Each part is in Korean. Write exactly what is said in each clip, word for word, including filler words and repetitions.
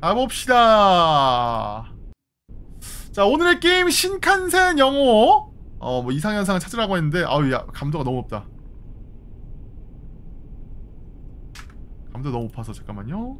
가봅시다. 자, 오늘의 게임 신칸센 영호. 어, 뭐 이상현상을 찾으라고 했는데, 아우, 야, 감도가 너무 높다. 감도 너무 높아서 잠깐만요.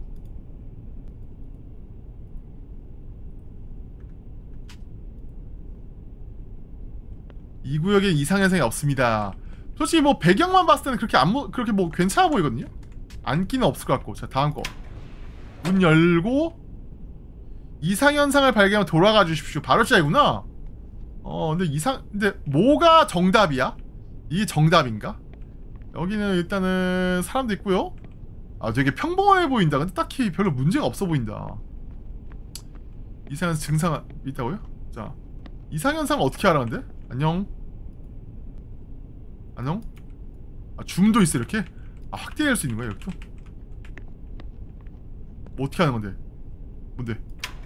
이 구역에 이상현상이 없습니다. 솔직히 뭐 배경만 봤을 때는 그렇게 안 그렇게 뭐 괜찮아 보이거든요. 안기는 없을 것 같고. 자, 다음 거. 문 열고 이상현상을 발견하면 돌아가 주십시오. 바로 시작이구나. 어, 근데 이상 근데 뭐가 정답이야? 이게 정답인가? 여기는 일단은 사람도 있고요. 아, 되게 평범해 보인다. 근데 딱히 별로 문제가 없어 보인다. 이상한 증상 있다고요? 자, 이상현상 어떻게 알았는데? 안녕. 안녕? 아, 줌도 있어 이렇게? 아, 확대할 수 있는 거야 이렇게? 뭐 어떻게 하는 건데? 뭔데?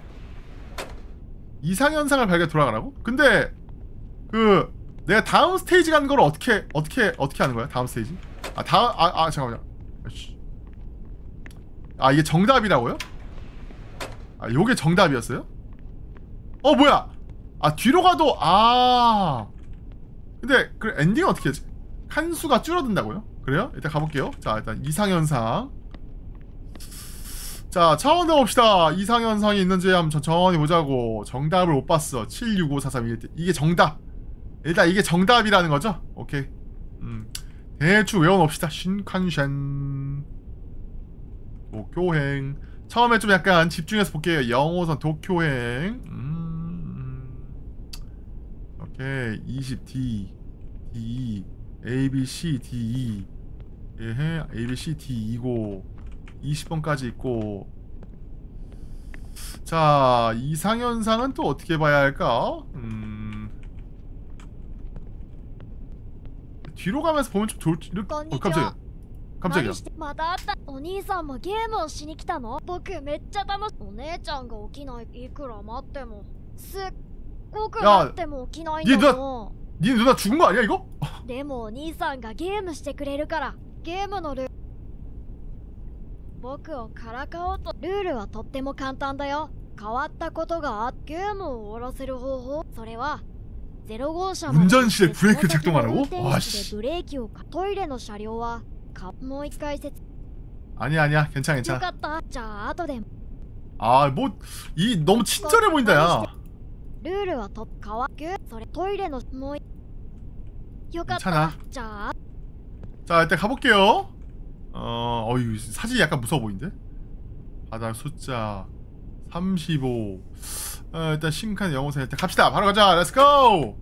이상현상을 발견 돌아가라고? 근데 그 내가 다음 스테이지 가는 걸 어떻게 어떻게 어떻게 하는 거야? 다음 스테이지? 아 다음 아, 아 잠깐만요. 아이씨. 아 이게 정답이라고요? 아 요게 정답이었어요? 어 뭐야? 아 뒤로 가도 아 근데 그 엔딩은 어떻게 하지? 칸수가 줄어든다고요? 그래요? 일단 가볼게요. 자 일단 이상현상. 자 차원 더 봅시다. 이상현상이 있는지 한번 천천히 보자고. 정답을 못 봤어. 칠육오사삼 이게 정답. 일단 이게 정답이라는 거죠? 오케이. 음 대충 외워놓읍시다. 신칸센 도쿄행. 처음에 좀 약간 집중해서 볼게요. 영호선 도쿄행. 음, 오케이. 이십 디 디 에이비씨 디 예, 에이비씨 디 이고 이십 번까지 있고. 자, 이상현상은 또 어떻게 봐야 할까? 음. 뒤로 가면서 보면 좀 좋을지. 어, 깜짝이야. 깜짝이야. またあった。お兄さんもゲームをしに来たの？僕めっちゃ楽し。お姉ちゃんが起きない。いくら待ってもすっごく待っても起きないんだもん。 니 누나 죽은 거 아니야 이거? でもお兄さんがゲームしてくれるからゲームのルール僕をからかおうと。ルールはとっても簡単だよ。変わったことがあってゲームを終わらせる方法。それはゼロ号車まで 운전실에 브레이크 작동하라고? ワシブレーキをトイレの車両はもう一回説 아니야 아니야 괜찮아 괜찮아. よかった。じゃあ後で 아 뭐 이 너무 친절해 보인다 야. ルールはと変わる。それトイレのもうよかった。 괜찮아. じゃあ 자 일단 가볼게요. 어, 어이 사진이 약간 무서워 보이는데? 바닥 숫자 삼십오. 어, 일단 신칸 영호선 일단 갑시다. 바로 가자. 렛츠고!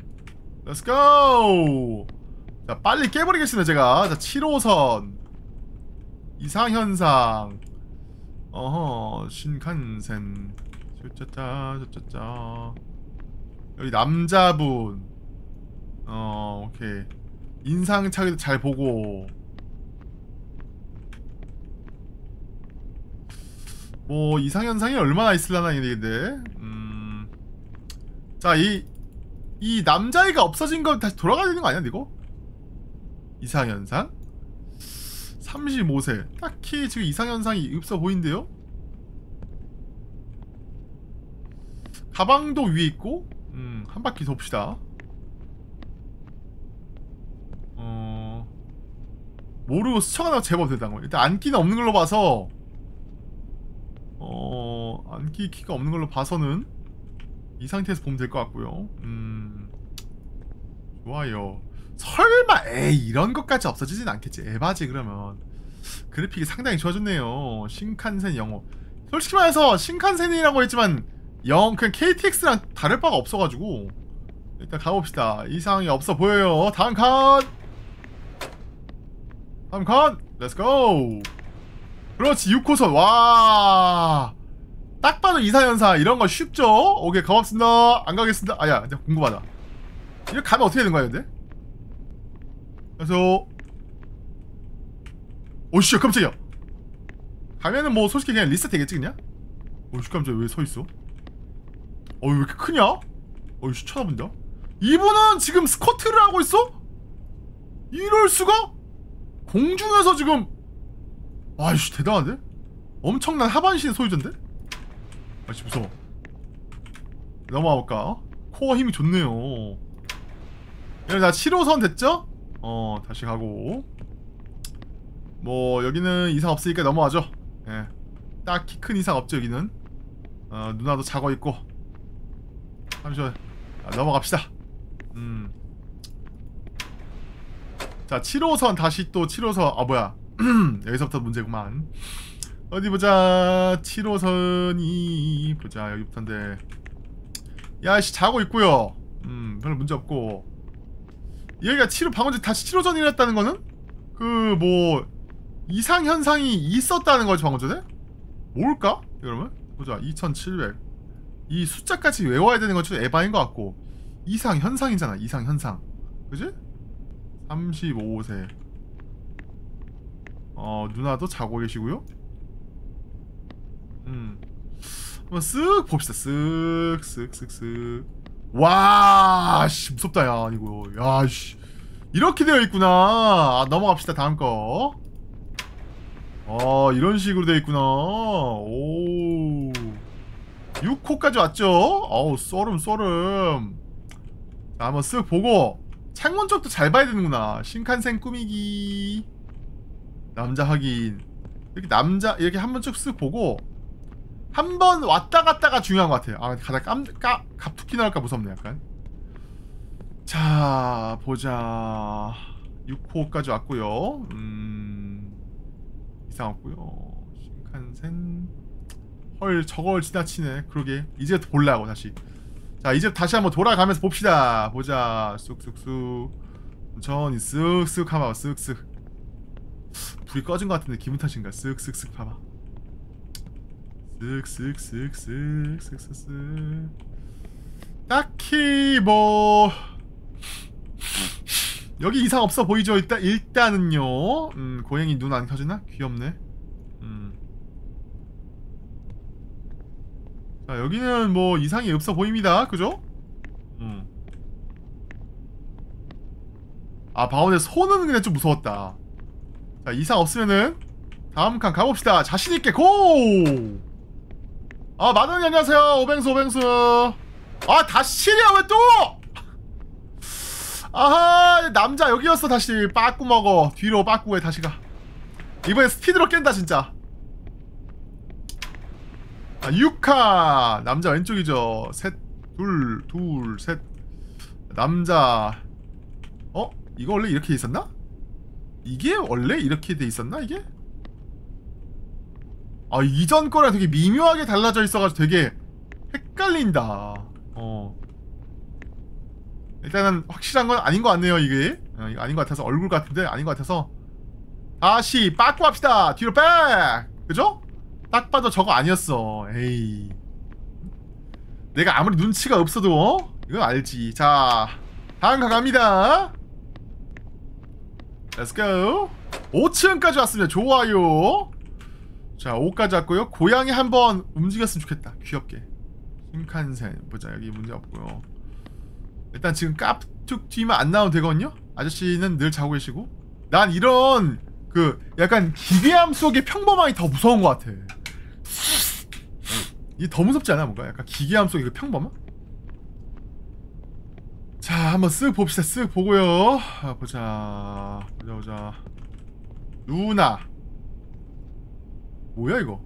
렛츠고! 자 빨리 깨버리겠습니다 제가. 자 칠 호선 이상현상. 어허 신칸센 짜짜짜 짜짜짜. 여기 남자분. 어 오케이. 인상착의도 잘 보고. 뭐 이상현상이 얼마나 있을라나 얘기인데. 음. 자 이 이 남자애가 없어진 건 다시 돌아가야 되는 거 아니야 이거? 이상현상? 삼십오 세. 딱히 지금 이상현상이 없어 보이는데요? 가방도 위에 있고. 음, 한 바퀴 돕시다. 어... 모르고 스쳐가다가 제법 되다는 거. 일단 안기는 없는 걸로 봐서 어... 안기 키가 없는 걸로 봐서는 이 상태에서 보면 될 것 같고요. 음... 좋아요. 설마 에이 이런 것까지 없어지진 않겠지. 에바지 그러면. 그래픽이 상당히 좋아졌네요. 신칸센 영어. 솔직히 말해서 신칸센이라고 했지만 영 그냥 케이티엑스랑 다를 바가 없어가지고 일단 가봅시다. 이상이 없어 보여요. 다음 칸. 다음 칸. 렛츠고. 그렇지 육 호선. 와. 딱 봐도 이상현상 이런 거 쉽죠? 오케이 고맙습니다. 안 가겠습니다. 아야 근데 궁금하다. 이렇게 가면 어떻게 되는 거야 근데? 그래서 오씨 깜짝이야. 가면은 뭐 솔직히 그냥 리셋 되겠지 그냥? 오씨 깜짝이야. 왜 서있어? 어이 왜 이렇게 크냐? 어이씨 쳐다본다. 이분은 지금 스쿼트를 하고 있어? 이럴 수가? 공중에서 지금. 아이씨 대단한데? 엄청난 하반신 소유자인데? 아씨 무서워. 넘어가 볼까? 코어 힘이 좋네요. 여기 다 칠 호선 됐죠? 어 다시 가고 뭐 여기는 이상 없으니까 넘어가죠. 예. 딱히 큰 이상 없죠 여기는. 어 누나도 자고 있고. 잠시만. 아, 넘어갑시다. 음. 자 칠 호선 다시 또 칠 호선 아 뭐야 여기서부터 문제구만. 어디 보자. 칠 호선이 보자 여기부터인데 야씨 자고 있고요. 음 별로 문제 없고 얘가 칠 호 방금 전에 다시 칠 호선이랬다는 거는 그 뭐 이상 현상이 있었다는 거지 방금 전에? 뭘까? 그러면 보자 이천칠백 이 숫자까지 외워야 되는 건 좀 에바인 것 같고 이상 현상이잖아. 이상 현상 그지? 삼십오 세 어 누나도 자고 계시고요. 음 한번 쓱 봅시다. 쓱 쓱 쓱쓱 와 씨 무섭다 야 이거 야 씨 이렇게 되어 있구나. 아, 넘어갑시다 다음 거. 어 이런 식으로 되어 있구나. 오 육 호까지 왔죠? 어우 쏘름 쏘름. 자 한번 쓱 보고 창문 쪽도 잘 봐야 되는구나. 신칸센 꾸미기 남자 확인. 이렇게 남자 이렇게 한번 쭉 쓱 보고 한 번 왔다 갔다가 중요한 것 같아요. 아 가다 깜, 까, 갑툭튀 나올까 무섭네 약간. 자 보자 육 호까지 왔고요. 음 이상 없고요. 신칸센 헐 저걸 지나치네. 그러게 이제부터 보려고 다시. 자 이제 다시 한번 돌아가면서 봅시다. 보자 쑥쑥쑥 천천히 쓱쓱 한번 쓱쓱. 불이 꺼진 것 같은데 기분 탓인가. 쓱쓱쓱 봐봐. 쓱쓱쓱쓱 쓱쓱쓱. 딱히 뭐 여기 이상 없어 보이죠. 일단 일단은요. 음 고양이 눈 안 켜지나? 귀엽네. 음. 자 여기는 뭐 이상이 없어 보입니다. 그죠? 음. 아 방어대 손은 그냥 좀 무서웠다. 자 이상 없으면은 다음 칸 가봅시다. 자신있게 고! 아 마더님 안녕하세요. 오뱅수 오뱅수. 아 다시냐 왜 또! 아하 남자 여기였어. 다시 빠꾸 먹어. 뒤로 빠꾸에 다시 가. 이번엔 스피드로 깬다 진짜. 아 육 칸 남자 왼쪽이죠. 셋 둘 둘 셋 남자. 어? 이거 원래 이렇게 돼 있었나? 이게 원래 이렇게 돼 있었나 이게? 아 이전 거랑 되게 미묘하게 달라져 있어가지고 되게 헷갈린다. 어 일단은 확실한 건 아닌 것 같네요 이게. 어, 이거 아닌 것 같아서 얼굴 같은데 아닌 것 같아서 다시 빠꾸 합시다. 뒤로 백. 그죠? 딱 봐도 저거 아니었어. 에이 내가 아무리 눈치가 없어도 어? 이건 알지. 자 다음 가 갑니다. 렛츠고. 오 층까지 왔습니다. 좋아요. 자 오까지 왔고요. 고양이 한번 움직였으면 좋겠다. 귀엽게. 신칸센 보자. 여기 문제 없고요. 일단 지금 깝툭 뒤만 안 나오면 되거든요. 아저씨는 늘 자고 계시고. 난 이런 그 약간 기괴함 속의 평범함이 더 무서운 것 같아. 이게 더 무섭지 않아 뭔가? 약간 기괴함 속의 그 평범함? 자 한번 쓱 봅시다. 쓱 보고요. 아, 보자 보자 보자. 누나 뭐야 이거?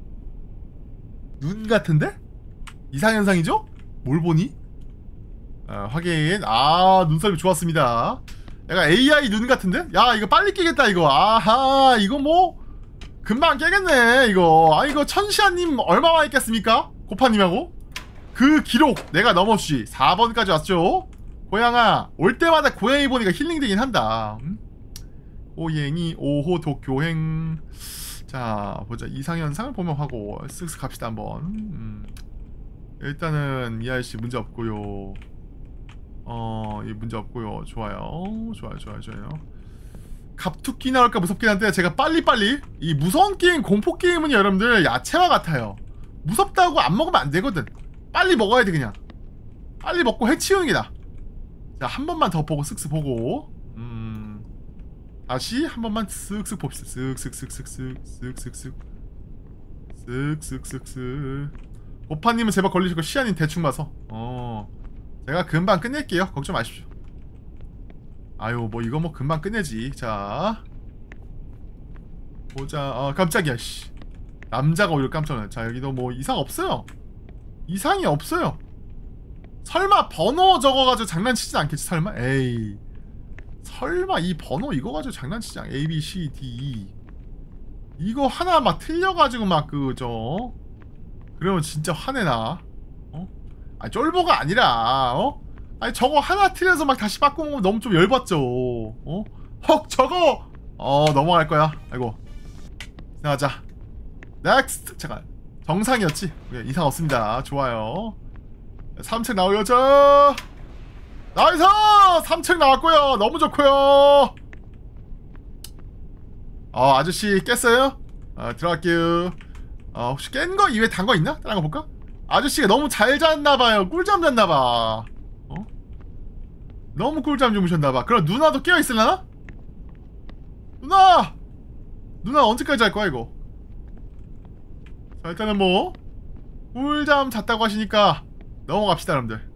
눈 같은데? 이상현상이죠? 뭘 보니? 아, 확인. 아 눈썹이 좋았습니다. 약간 에이아이 눈 같은데? 야 이거 빨리 깨겠다 이거. 아하 이거 뭐 금방 깨겠네 이거. 아 이거 천시아님 얼마나 있겠습니까? 고파님하고 그 기록 내가 넘었지. 사 번까지 왔죠. 고양아 올 때마다 고양이 보니까 힐링되긴 한다. 음? 고양이 오 호 도쿄행. 자 보자. 이상현상을 보면 하고 쓱쓱 갑시다 한번. 음. 일단은 이 아저씨 문제 없고요. 어, 이 문제 없고요. 좋아요. 좋아요, 좋아요, 좋아요. 갑툭기 나올까 무섭긴 한데 제가 빨리빨리 이 무서운 게임, 공포 게임은 여러분들 야채와 같아요. 무섭다고 안 먹으면 안 되거든. 빨리 먹어야 돼 그냥. 빨리 먹고 해치우는 게 나아. 자, 한 번만 더 보고 쓱쓱 보고. 음. 다시 한 번만 쓱쓱 봅시다. 쓱쓱쓱쓱쓱쓱 쓱쓱쓱 쓱쓱쓱쓱 고파님은 제발 걸리시고 시아님 대충 봐서. 어 제가 금방 끝낼게요. 걱정 마십시오. 아유 뭐 이거 뭐 금방 끝내지. 자 보자. 아 깜짝이야 씨. 남자가 오히려 깜짝 놀랐네. 자 여기도 뭐 이상 없어요. 이상이 없어요. 설마 번호 적어가지고 장난치진 않겠지 설마? 에이 설마 이 번호 이거 가지고 장난치지 않 A, B, C, D, E 이거 하나 막 틀려가지고 막 그저 그러면 진짜 화내나? 어? 아니 쫄보가 아니라 어? 아니 저거 하나 틀려서 막 다시 바꾸면 너무 좀 열받죠. 어? 헉 저거! 어 넘어갈 거야. 아이고 지나가자. 넥스트. 잠깐 정상이었지? 예, 이상 없습니다. 좋아요. 삼 층 나오죠. 나이스! 삼 층 나왔고요. 너무 좋고요. 어 아저씨 깼어요? 어, 들어갈게요. 어 혹시 깬 거 이외에 단 거 있나? 다른 거 볼까? 아저씨가 너무 잘 잤나봐요. 꿀잠 잤나봐. 어? 너무 꿀잠 주무셨나봐. 그럼 누나도 깨어있을라나? 누나! 누나 언제까지 잘 거야 이거? 자 일단은 뭐 꿀잠 잤다고 하시니까 넘어갑시다 여러분들.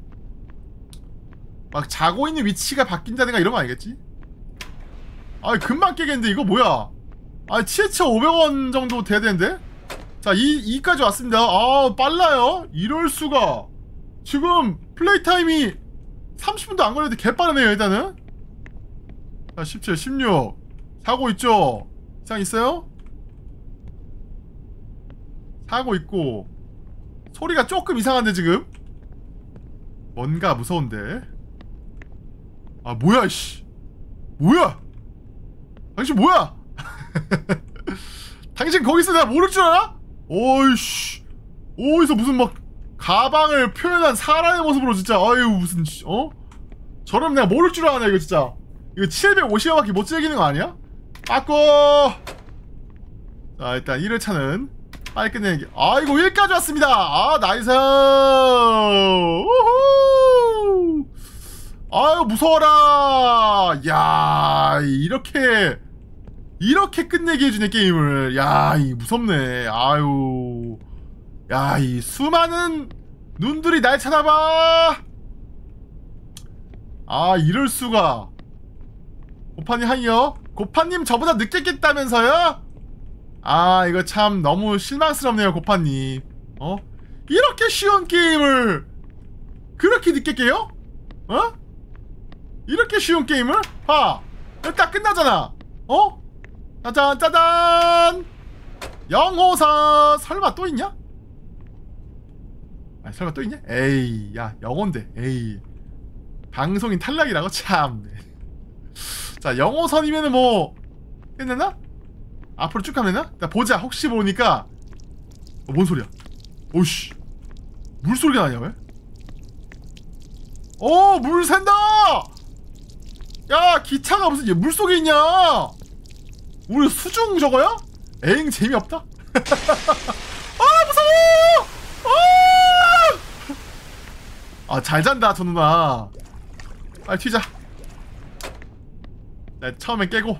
막 자고 있는 위치가 바뀐다든가 이런 거 아니겠지? 아이 금방 깨겠는데 이거 뭐야? 아이 티에이치 오백 원 정도 돼야 되는데? 자 이, 이까지 왔습니다. 아 빨라요? 이럴수가. 지금 플레이 타임이 삼십 분도 안 걸렸는데 개빠르네요 일단은. 자 십칠, 십육 사고 있죠? 이상 있어요? 사고 있고 소리가 조금 이상한데 지금? 뭔가 무서운데? 아 뭐야 씨 뭐야 당신 뭐야 당신 거기서 내가 모를 줄 알아? 어이씨 어디서 무슨 막 가방을 표현한 사람의 모습으로 진짜 아유 무슨 어? 저럼 내가 모를 줄 아나 이거 진짜. 이거 칠백오십 원밖에 못 즐기는 거 아니야? 바꿔. 자 일단 일 회차는 빨리 끝내기. 아이고 일까지 왔습니다. 아 나이스. 우후. 아유 무서워라. 야 이렇게 이렇게 끝내게 해주네 게임을. 야 이 무섭네. 아유 야 이 수많은 눈들이 날 쳐다봐. 아 이럴수가. 고파님 하이요. 고파님 저보다 늦게 깼다면서요? 아 이거 참 너무 실망스럽네요 고파님. 어? 이렇게 쉬운 게임을 그렇게 늦게 깨요? 어? 이렇게 쉬운 게임을? 봐 딱 끝나잖아. 어? 짜잔 짜잔 영호사. 설마 또 있냐? 아 설마 또 있냐? 에이 야 영호인데 에이 방송인 탈락이라고? 참. 자 영호선이면은 뭐 끝냈나? 앞으로 쭉 가면 되나? 나 보자. 혹시 모르니까. 어, 뭔 소리야? 오씨 물소리가 나냐 왜? 어 물 샌다! 야 기차가 무슨 물속에 있냐? 우리 수중 저거야? 에잉 재미없다? 아 무서워! 아 잘 잔다 저 누나. 빨리 튀자. 나 처음엔 깨고.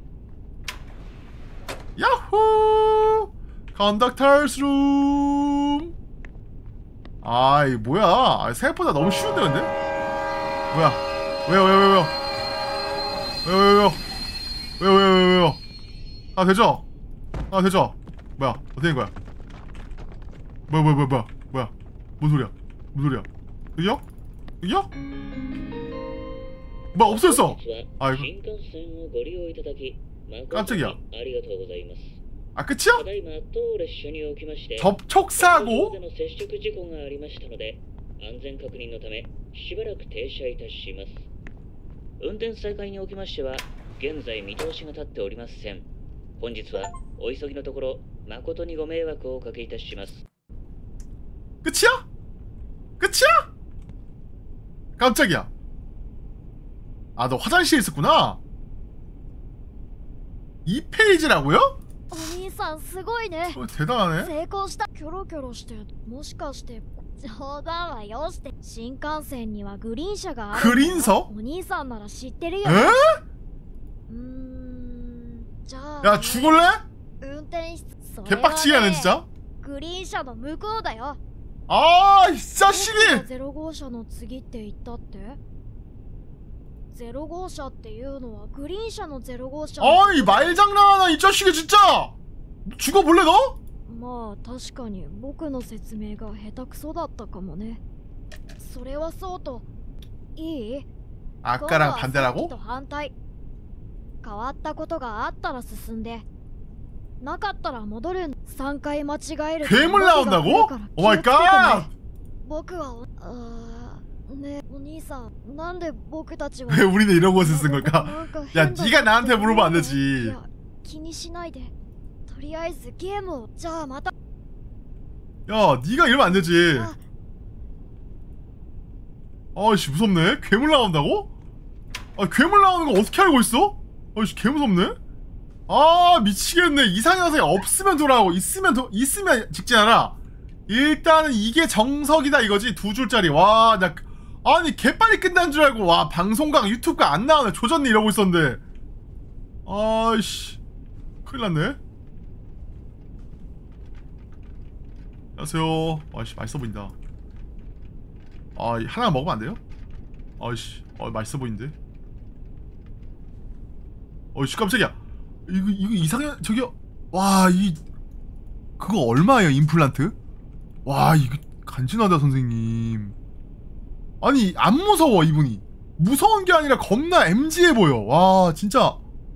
야호! 컨덕터스 룸. 아이 뭐야? 아, 생각보다 너무 쉬운데 근데? 뭐야? 왜요 왜요 왜요? 왜요 왜요 왜요? 왜요 왜요 왜요? 아 되죠? 아 되죠? 뭐야? 어떻게 된 거야? 뭐야 뭐야 뭐야 뭐야 뭐야? 뭔 소리야? 뭔 소리야? 여기요? 여기요? 뭐 없어졌어? 아 이거 깜짝이야. 아 끝이야? 접촉사고? 끝이야? 끝이야? 깜짝이야. 아 너 화장실에 있었구나? 이 페이지라고요? お兄さんすごいね。 어, 대단하네. 成功した。キョロキョロしてもしかして冗談はよして。新幹線にはグリーン車がある。 グリーン車？ お兄さんなら知ってるよ。 에? うーんじゃあ 야 죽을래? 運転室それは 개빡치게 하네 ね 진짜. グリーン車の向こうだよ。 아, 이 자식이! ゼロ号車の次って言ったって？ゼロ号車っていうのはグリーン車のゼロ号車。 아이 말장난하나 이 자식이 진짜! 죽어볼래 너? まあ確かに僕の説明が下手くそだったかもね。それはそうといい？ 아까랑 반대라고? と反対。変わったことがあったら進んで、なかったら戻る。さんかい間違える。 괴물 나온다고? 오 마이 갓! 僕はあねお兄さんなんで僕たちは 왜 우리는 이런 곳에 쓴 걸까? 야 네가 나한테 물어보면 안 되지. いや気にしないで。とりあえずゲームを。じゃあまた。 야 네가 이러면 안 되지. 아이씨 무섭네. 괴물 나온다고? 아 괴물 나오는 거 어떻게 알고 있어? 아이씨 개 무섭네. 아 미치겠네. 이상한 녀석이 없으면 돌아오고 있으면 도, 있으면 직진하라. 일단은 이게 정석이다 이거지. 두 줄짜리. 와 나 아니 개빨리 끝난 줄 알고 와 방송각 유튜브가 안 나오네. 조졌네 이러고 있었는데. 아이씨 큰일났네. 안녕하세요. 아이씨 맛있어 보인다. 아 하나 먹으면 안 돼요? 아이씨 어 맛있어 보이는데. 어이씨 깜짝이야. 이거 이거 이상해. 저기요. 와 이 그거 얼마예요 임플란트? 와 이거 간지나다 선생님. 아니 안 무서워 이분이. 무서운 게 아니라 겁나 엠지해 보여. 와 진짜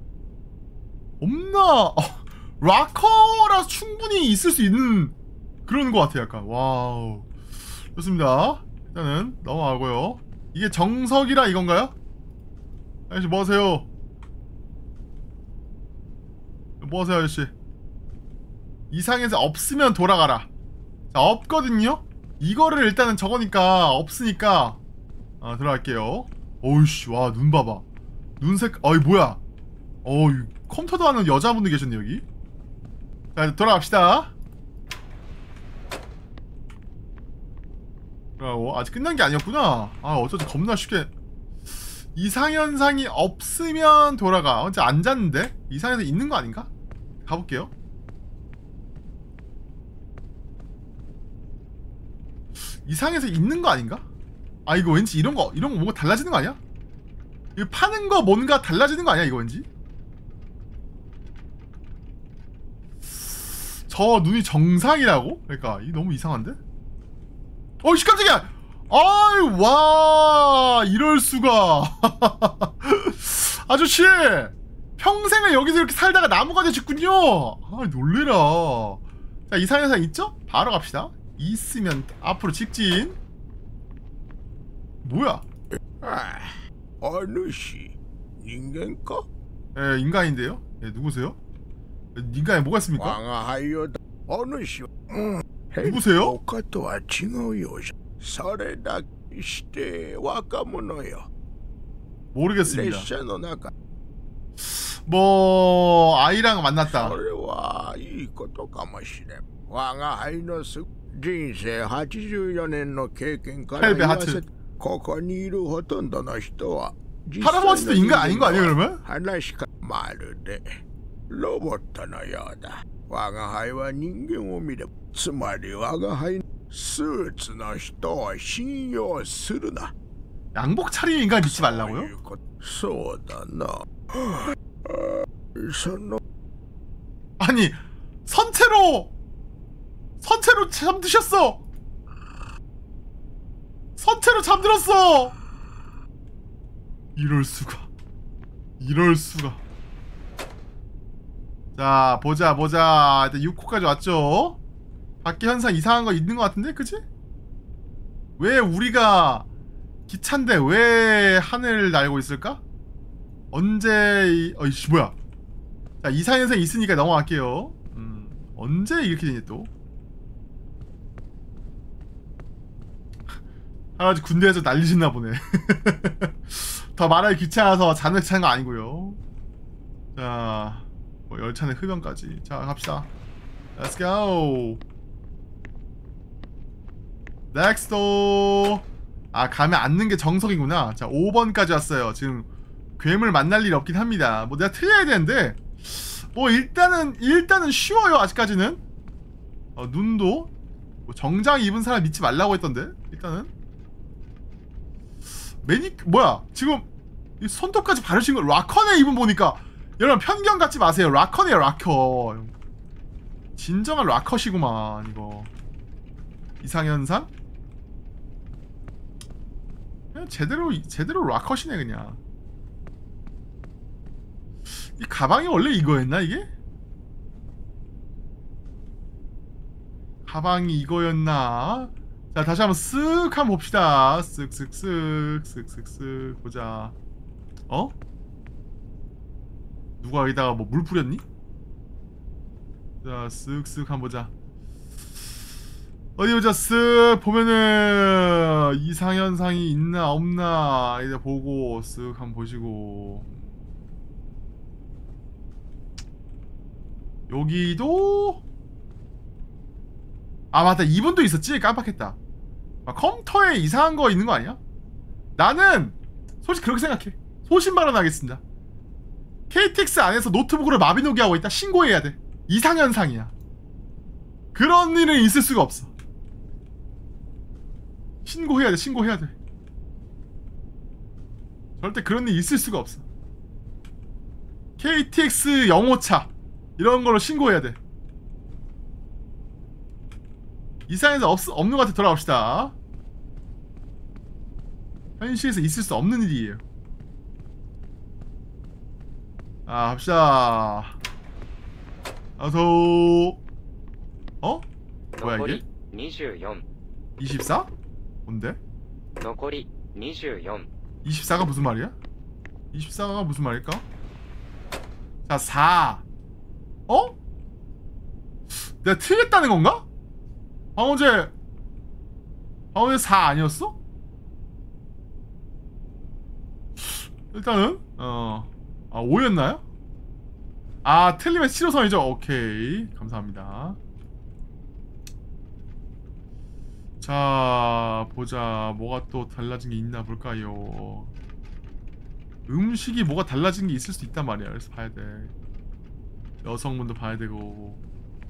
겁나 어, 락커라 충분히 있을 수 있는 그런 것 같아 약간. 와우 좋습니다. 일단은 넘어가고요. 이게 정석이라 이건가요? 아저씨 뭐하세요? 뭐하세요 아저씨? 이상해서 없으면 돌아가라. 자 없거든요? 이거를 일단은 저거니까 없으니까 아 들어갈게요. 어이씨 와 눈 봐봐. 눈색 어이 뭐야. 어이 컴퓨터도 하는 여자분들 계셨네 여기. 자 돌아갑시다. 어, 아직 끝난 게 아니었구나. 아 어쩌지 겁나 쉽게. 이상현상이 없으면 돌아가. 어, 진짜 안 잤는데? 이상현상 있는 거 아닌가? 가볼게요. 이상해서 있는 거 아닌가? 아 이거 왠지 이런 거 이런 거 뭔가 달라지는 거 아니야? 이거 파는 거 뭔가 달라지는 거 아니야 이거 왠지? 저 눈이 정상이라고? 그러니까 이 너무 이상한데? 어이씨 깜짝이야! 아이 와 이럴 수가. 아저씨 평생을 여기서 이렇게 살다가 나무가 되셨군요. 아 놀래라. 자 이상현상 있죠? 바로 갑시다. 있으면 앞으로 직진. 뭐야? 아, 어느씨 인간가? 예 인간인데요? 예 누구세요? 인간에 뭐가 있습니까? 왕하여다 어느씨 음, 누구세요? 他とは違うようじゃ。それだけして若者よ。 모르겠습니다. 列車の中 뭐 아이랑 만났다. それはいいことかもしれん。我が輩のす人生はちじゅうよねんの経験から言わせ、ここにいるほとんどの人は 할아버지도 인간 아닌 거 아니에요 그러면? 話かまるでロボットのようだ。我が輩は人間を見れば、つまり我が輩スーツの人を信用するな。 양복 차림 인간 믿지 말라고요? そうだな。その 아니 선체로 선체로 잠드셨어. 선체로 잠들었어. 이럴 수가. 이럴 수가. 자 보자 보자. 일단 육 호까지 왔죠. 밖에 현상 이상한 거 있는 거 같은데 그치? 왜 우리가 기차인데 왜 하늘 날고 있을까? 언제 이... 어이씨 뭐야. 자 이상한 현상 있으니까 넘어갈게요. 음, 언제 이렇게 되니 또? 할아버지 군대에서 난리셨나 보네. 더 말하기 귀찮아서 잔뜩 찬 거 아니고요. 자 뭐 열차는 흡연까지. 자 갑시다. Let's go. Next. 아 가면 앉는 게 정석이구나. 자 오 번까지 왔어요. 지금 괴물 만날 일이 없긴 합니다. 뭐 내가 틀려야 되는데 뭐 일단은 일단은 쉬워요 아직까지는. 어, 눈도 뭐 정장 입은 사람 믿지 말라고 했던데. 일단은 매니 뭐야 지금 이 손톱까지 바르신 거 락커네 입은 보니까 여러분 편견 갖지 마세요. 락커네요 락커. 진정한 락커시구만 이거. 이상현상? 그냥 제대로 제대로 락커시네 그냥. 이 가방이 원래 이거였나 이게? 가방이 이거였나? 자 다시 한번 쓱 한번 봅시다. 쓱쓱쓱 쓱쓱쓱 보자. 어? 누가 여기다가 뭐 물 뿌렸니? 자 쓱쓱 한번 보자. 어디 보자. 쓱 보면은 이상현상이 있나 없나 이제 보고 쓱 한번 보시고. 여기도 아 맞다 이분도 있었지. 깜빡했다. 아, 컴퓨터에 이상한 거 있는 거 아니야? 나는 솔직히 그렇게 생각해. 소신 발언하겠습니다. 케이티엑스 안에서 노트북으로 마비노기 하고 있다. 신고해야 돼. 이상현상이야. 그런 일은 있을 수가 없어. 신고해야 돼. 신고해야 돼. 절대 그런 일 있을 수가 없어. 케이티엑스 영오차 이런 걸로 신고해야 돼. 이상해서 없, 없는 것 같아. 돌아갑시다. 현실에서 있을 수 없는 일이에요. 아 갑시다. 어서. 어? 뭐야 이게? 이십사? 뭔데? 이십사가 무슨 말이야? 이십사가 무슨 말일까? 자 사. 어? 내가 틀렸다는 건가? 방어제 방어제 사 아니었어? 일단은 어... 아 오였나요? 아 틀리면 칠호선이죠? 오케이 감사합니다. 자 보자 뭐가 또 달라진 게 있나 볼까요. 음식이 뭐가 달라진 게 있을 수 있단 말이야. 그래서 봐야 돼. 여성분도 봐야 되고.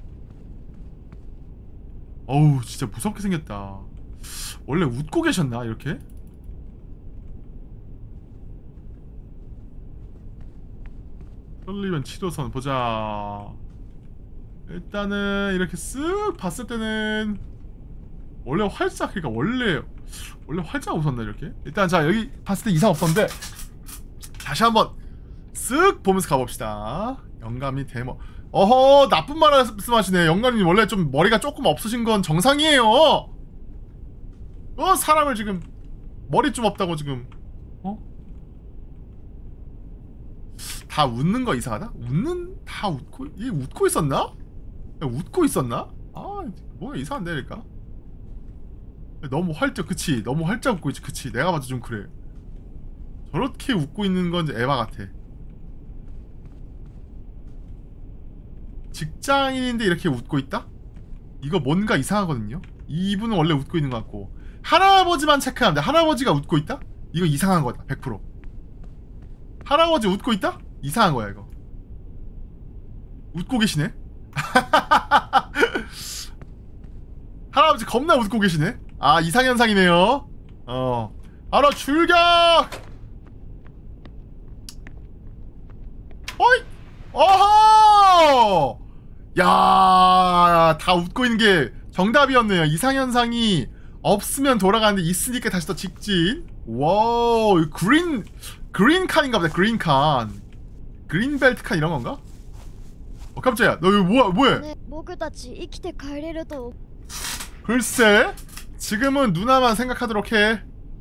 어우 진짜 무섭게 생겼다. 원래 웃고 계셨나 이렇게? 떨리면 칠호선 보자. 일단은 이렇게 쓱 봤을 때는 원래 활짝 그러니까 원래 원래 활짝 웃었나 이렇게? 일단 자 여기 봤을 때 이상 없었는데 다시 한번 쓱 보면서 가봅시다. 영감이 대머. 어허 나쁜 말 말씀하시네. 영감님 원래 좀 머리가 조금 없으신 건 정상이에요. 어 사람을 지금 머리 좀 없다고 지금 어? 다 웃는 거 이상하다? 웃는 다 웃고 얘 웃고 있었나? 야, 웃고 있었나? 아 뭐가 이상한데 그러니까. 너무 활짝 그치 너무 활짝 웃고 있지. 그치 내가 봐도 좀 그래. 저렇게 웃고 있는 건 에바 같아. 직장인인데 이렇게 웃고 있다? 이거 뭔가 이상하거든요. 이분은 원래 웃고 있는 것 같고 할아버지만 체크하는데 할아버지가 웃고 있다? 이거 이상한 거다 백 퍼센트. 할아버지 웃고 있다? 이상한 거야 이거. 웃고 계시네? 할아버지 겁나 웃고 계시네? 아 이상현상이네요. 어 바로 출격! 어이! 어허! 야, 다 웃고 있는 게 정답이었네요. 이상현상이 없으면 돌아가는데 있으니까 다시 더 직진. 와우, 그린 그린 칸인가 보다. 그린 칸. 그린 벨트 칸 이런 건가? 어 깜짝이야. 너 이거 뭐야 뭐해? 글쎄, 지금은 누나만 생각하도록 해.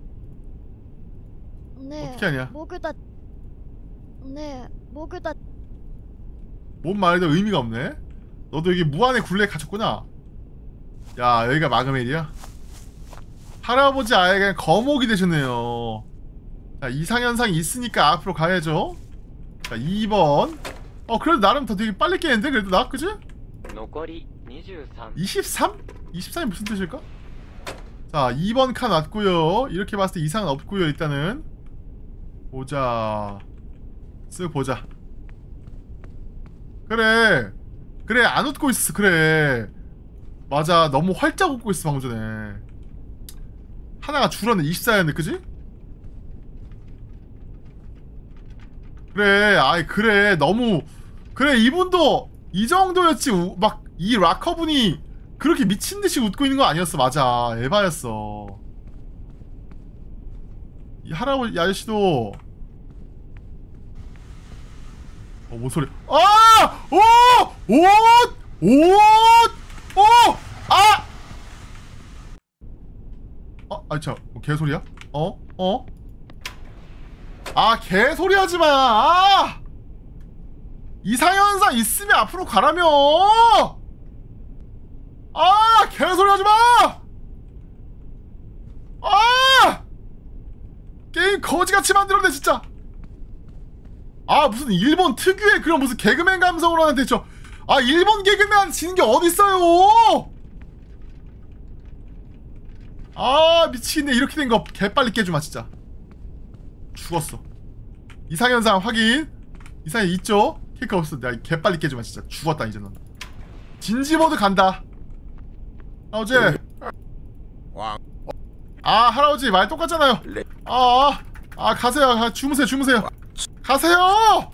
어떻게 하냐? 뭔 말해도 의미가 없네. 너도 여기 무한의 굴레에 갇혔구나. 야 여기가 마그멜이야? 할아버지 아예 그냥 거목이 되셨네요. 자 이상현상이 있으니까 앞으로 가야죠. 자 이 번. 어 그래도 나름 더 되게 빨리 깨는데 그래도 나 그지? 이십삼? 이십삼이 무슨 뜻일까? 자 이 번 칸 왔고요. 이렇게 봤을 때 이상은 없고요. 일단은 보자. 쓱 보자. 그래 그래 안 웃고 있었어. 그래 맞아, 너무 활짝 웃고 있어 방금 전에. 하나가 줄었네. 이십사였는데 그지? 그래 아이 그래 너무 그래 이분도 이 정도였지. 막 이 락커분이 그렇게 미친듯이 웃고 있는 거 아니었어. 맞아 에바였어. 이 할아버지 이 아저씨도 어 뭔 소리. 아! 오! 옷! 옷! 오! 아! 어? 아니 저 개소리야? 어? 어? 아 개소리 하지마. 아! 이상현상 있으면 앞으로 가라며. 아 개소리 하지마. 아 게임 거지같이 만들었네 진짜. 아 무슨 일본 특유의 그런 무슨 개그맨 감성으로 하는데 저 아 일본 개그맨 지는 게 어딨어요. 아 미치겠네. 이렇게 된 거 개빨리 깨주마 진짜. 죽었어. 이상현상 확인. 이상현 있죠? 캐릭터 없어. 내가 개빨리 깨주마 진짜. 죽었다 이제 넌. 진지모드 간다. 할아버지. 아 할아버지 말 똑같잖아요. 아아 아, 가세요. 가, 주무세요 주무세요. 가세요.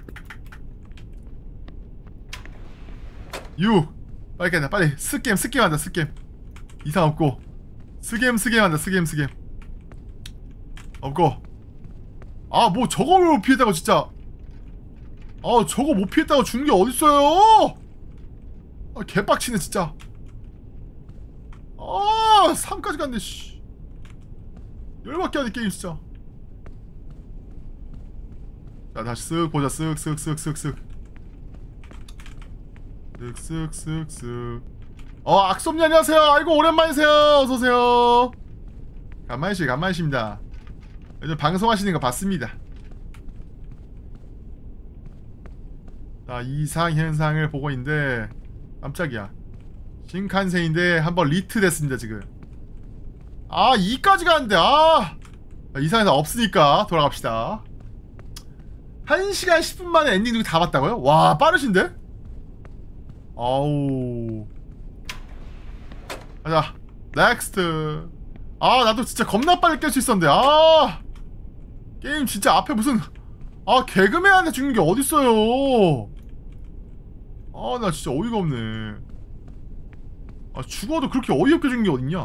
유 빨리 깨자 빨리. 스게임 스게임 한다 스게임. 이상 없고 스게임 스게임 한다 스게임 스게임 없고. 아 뭐 저걸 못 피했다고 진짜. 아 저거 못 피했다고 죽는 게 어딨어요. 아 개빡치네 진짜. 아 삼까지 갔네 씨. 열받게 하네 게임 진짜. 자 다시 쓱 보자. 쓱 쓱 쓱 쓱 쓱 쓱 쓱 쓱. 어 악솜니 안녕하세요. 아이고 오랜만이세요. 어서오세요. 간만이시 간만이십니다. 요즘 방송하시는 거 봤습니다. 자 이상현상을 보고 있는데 깜짝이야. 신칸센인데 한번 리트 됐습니다 지금. 아 이까지 가는데 아 이상현상 없으니까 돌아갑시다. 한 시간 십 분 만에 엔딩 두개 다 봤다고요? 와 빠르신데? 아우 가자 넥스트. 아 나도 진짜 겁나 빨리 깰 수 있었는데. 아 게임 진짜 앞에 무슨 아 개그맨한테 죽는 게 어딨어요. 아 나 진짜 어이가 없네. 아 죽어도 그렇게 어이없게 죽는 게 어딨냐.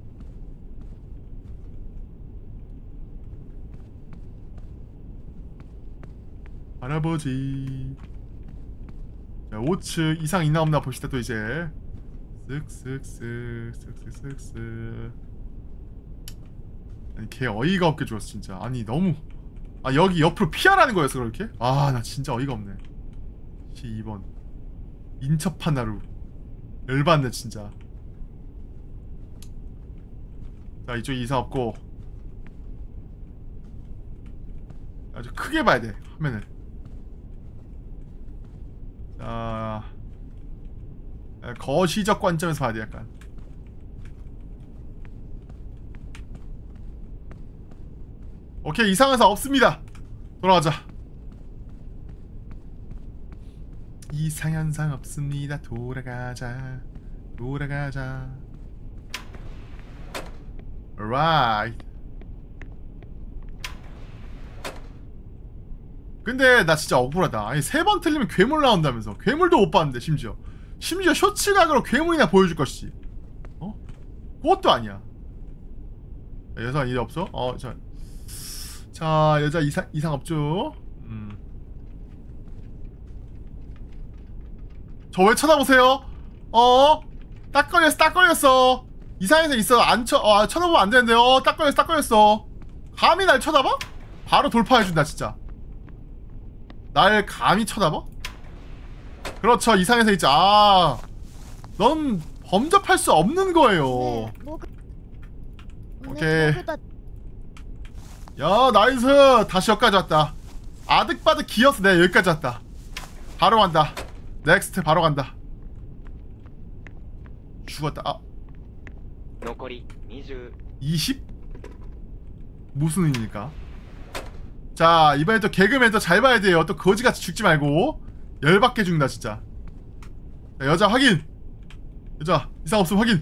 할아버지. 자 오츠 이상 있나 없나 봅시다 또 이제. 쓱쓱쓱 쓱쓱쓱쓱. 아니 개 어이가 없게 죽었어 진짜. 아니 너무 아 여기 옆으로 피하라는 거였어 그렇게? 아 나 진짜 어이가 없네. 이 번 인첩한 하루 열받네 진짜. 자 이쪽에 이상 없고 아주 크게 봐야 돼 화면을. 자 거시적 관점에서 봐야 돼 약간. 오케이 이상한 사 없습니다. 돌아가자. 이상현상 없습니다. 돌아가자 돌아가자. alright. 근데 나 진짜 억울하다. 아니 세 번 틀리면 괴물 나온다면서. 괴물도 못 봤는데 심지어 심지어 쇼츠 각으로 괴물이나 보여줄 것이지. 어? 그것도 아니야. 자, 여자 일 없어? 어, 자, 자 여자 이상 이상 없죠? 음. 저 왜 쳐다보세요? 어? 딱 걸렸어, 딱 걸렸어. 이상해서 있어. 안 쳐, 어, 쳐다보면 안 되는데. 어, 딱 걸렸어, 딱 걸렸어. 감히 날 쳐다봐? 바로 돌파해준다 진짜. 날 감히 쳐다봐? 그렇죠 이상해서 있지. 아, 넌 범접할 수 없는 거예요. 네, 뭐... 오케이. 야 나이스. 다시 여기까지 왔다. 아득바득 기어서 내가 여기까지 왔다. 바로 간다. 넥스트 바로 간다. 죽었다. 아 이십? 무슨 일일까? 자 이번에 또 개그맨 또 잘 봐야 돼요. 또 거지같이 죽지 말고. 열받게 죽는다 진짜. 자, 여자 확인. 자, 이상 없음 확인.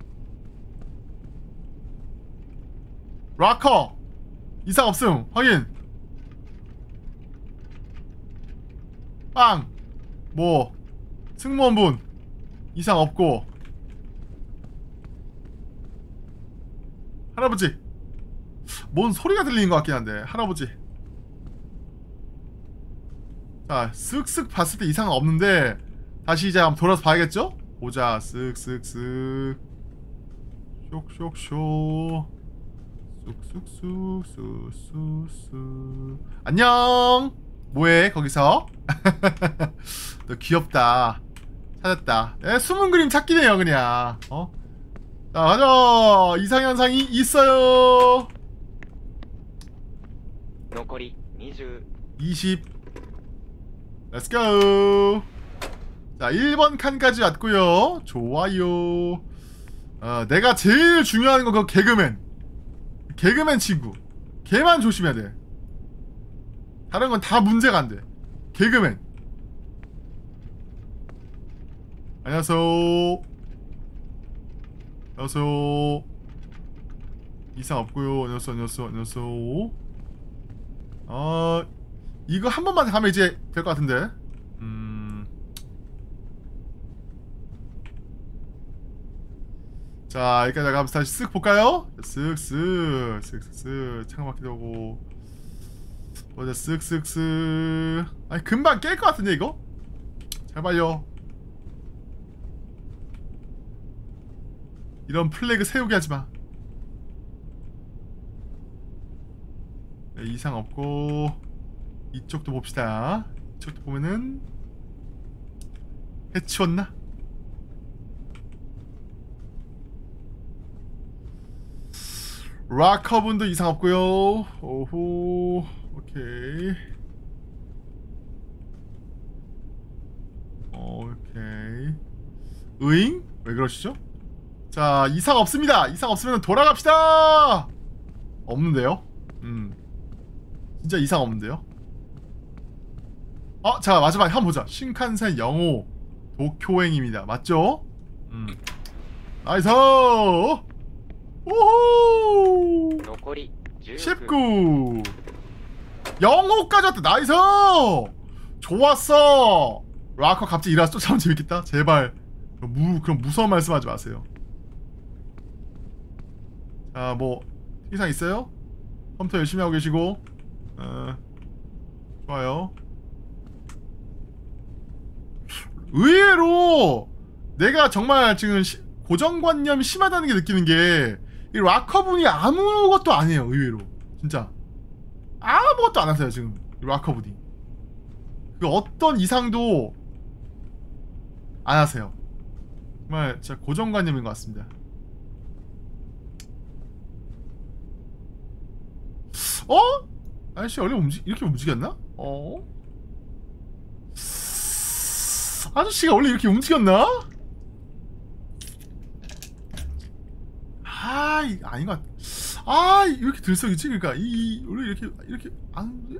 락커 이상 없음 확인. 빵. 뭐 승무원분 이상 없고. 할아버지 뭔 소리가 들리는 것 같긴 한데. 할아버지. 자, 쓱쓱 봤을 때 이상은 없는데 다시 이제 한번 돌아서 봐야겠죠? 보자. 쓱쓱쓱 쇽쇽쇼 쑥쑥쑥쑥쑥쑥. 안녕. 뭐해 거기서? 너 귀엽다. 찾았다. 에, 숨은 그림 찾기네요 그냥. 어? 자, 가자. 이상현상이 있어요. 이십. 렛츠고. 자, 일 번 칸까지 왔고요. 좋아요. 어, 내가 제일 중요한 건 그 개그맨. 개그맨 친구. 걔만 조심해야 돼. 다른 건 다 문제가 안 돼. 개그맨. 안녕하세요. 안녕하세요. 이상 없고요. 안녕하세요. 안녕하세요. 안녕하세요. 어... 이거 한 번만 가면 이제 될 것 같은데. 음... 자, 여기까지 가면서 다시 쓱 볼까요? 쓱쓱 쓱쓱 창밖기도 하고. 보자. 쓱쓱쓱. 아니 금방 깰 것 같은데 이거? 제발요. 이런 플래그 세우게 하지마. 네, 이상 없고. 이쪽도 봅시다. 이쪽도 보면은 해치웠나? 락커분도 이상 없고요. 오호. 오케이. 오케이. 으잉? 왜 그러시죠? 자, 이상 없습니다. 이상 없으면 돌아갑시다. 없는데요? 음. 진짜 이상 없는데요? 어, 자, 마지막에 한번 보자. 신칸센 영호 도쿄행입니다. 맞죠? 음. 나이스! 오호! 십구. 영호까지 왔다. 나이스! 좋았어! 락커 갑자기 일어나서 쫓아오면 재밌겠다. 제발 무, 그럼 무서운 말씀하지 마세요. 자, 뭐 이상 있어요? 컴퓨터 열심히 하고 계시고. 어, 좋아요. 의외로 내가 정말 지금 시, 고정관념 심하다는 게 느끼는 게 이 락커분이 아무것도 안 해요. 의외로 진짜 아무것도 안 하세요 지금 이 락커분이. 그 어떤 이상도 안 하세요. 정말 진짜 고정관념인 것 같습니다. 어? 아저씨 원래 움직 이렇게 움직였나? 어? 아저씨가 원래 이렇게 움직였나? 아, 이거 아닌 것 같아. 아, 이렇게 들썩이지? 그러니까 이, 이 원래 이렇게 이렇게 안 움직여?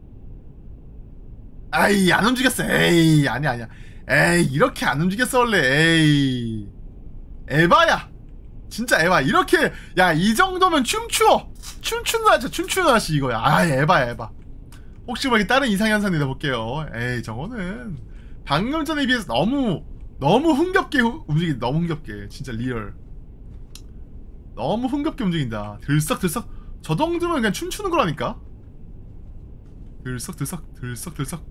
아이, 안 움직였어. 에이, 아니야 아니야. 에이, 이렇게 안 움직였어 원래. 에이, 에바야. 진짜 에바. 이렇게 야, 이 정도면 춤추어. 춤추는 아저씨, 춤추는 아저씨 이거야. 아, 에바야 에바. 혹시 모르게 다른 이상현상 내다볼게요. 에이, 저거는 방금 전에 비해서 너무 너무 흥겹게 움직인다. 너무 흥겹게. 진짜 리얼. 너무 흥겹게 움직인다. 들썩들썩. 저 정도면 그냥 춤추는 거라니까. 들썩들썩 들썩들썩.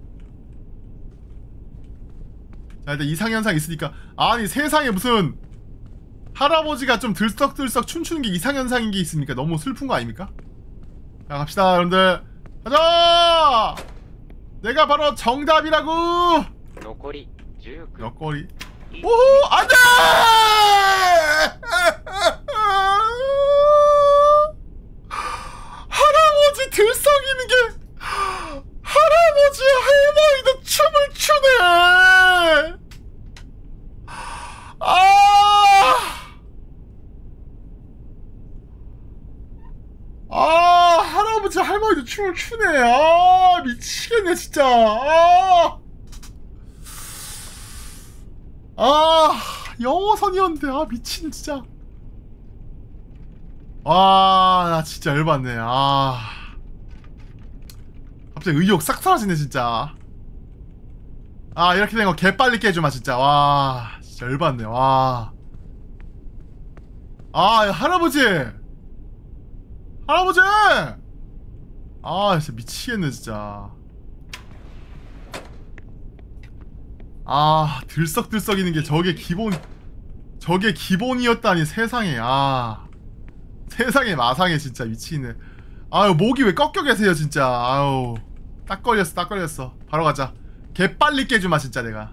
자, 일단 이상현상 있으니까. 아니, 세상에 무슨 할아버지가 좀 들썩들썩 춤추는 게 이상현상인 게 있습니까? 너무 슬픈 거 아닙니까? 자, 갑시다 여러분들. 가자! 내가 바로 정답이라고! 너꼬리. 오호! 안돼! 할아버지 들썩이는 게 할아버지 할머니도 춤을 추네. 아, 아, 할아버지 할머니도 춤을 추네. 아, 미치겠네 진짜. 아, 아, 영어선이었는데 아 미친 진짜. 와 나 진짜 열받네. 아 갑자기 의욕 싹 사라지네 진짜. 아 이렇게 된 거 개빨리 깨주마 진짜. 와 진짜 열받네. 와 아 할아버지 할아버지 아 진짜 미치겠네 진짜. 아 들썩들썩이는 게 저게 기본 저게 기본이었다니 세상에. 아 세상에 마상에 진짜 미치겠네. 아유 목이 왜 꺾여 계세요 진짜. 아유 딱 걸렸어 딱 걸렸어. 바로 가자. 개빨리 깨주마 진짜. 내가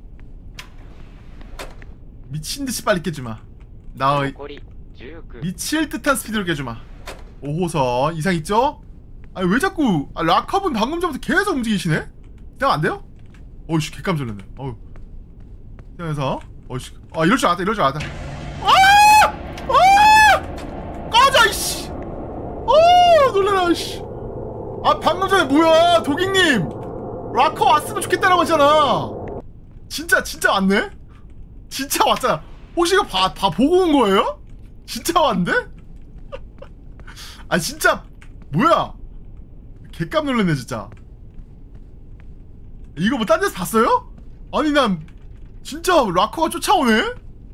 미친듯이 빨리 깨주마. 나의 미칠 듯한 스피드로 깨주마. 오 호선 이상 있죠? 아니 왜 자꾸 아, 락커분 방금 전부터 계속 움직이시네? 그냥 안 돼요? 어이씨 개깜짝 놀랐네. 어우 그래서 어이씨 아 이럴 줄 알았다 이럴 줄 알았다. 아! 아! 꺼져 이씨. 어 놀래라 이씨. 아 방금 전에 뭐야 도깅님 락커 왔으면 좋겠다라고 했잖아. 진짜 진짜 왔네? 진짜 왔잖아. 혹시 이거 봐, 봐 보고 온 거예요? 진짜 왔는데? 아 진짜 뭐야 개깜 놀랐네 진짜. 이거 뭐 딴 데서 봤어요? 아니 난 진짜 락커가 쫓아오네?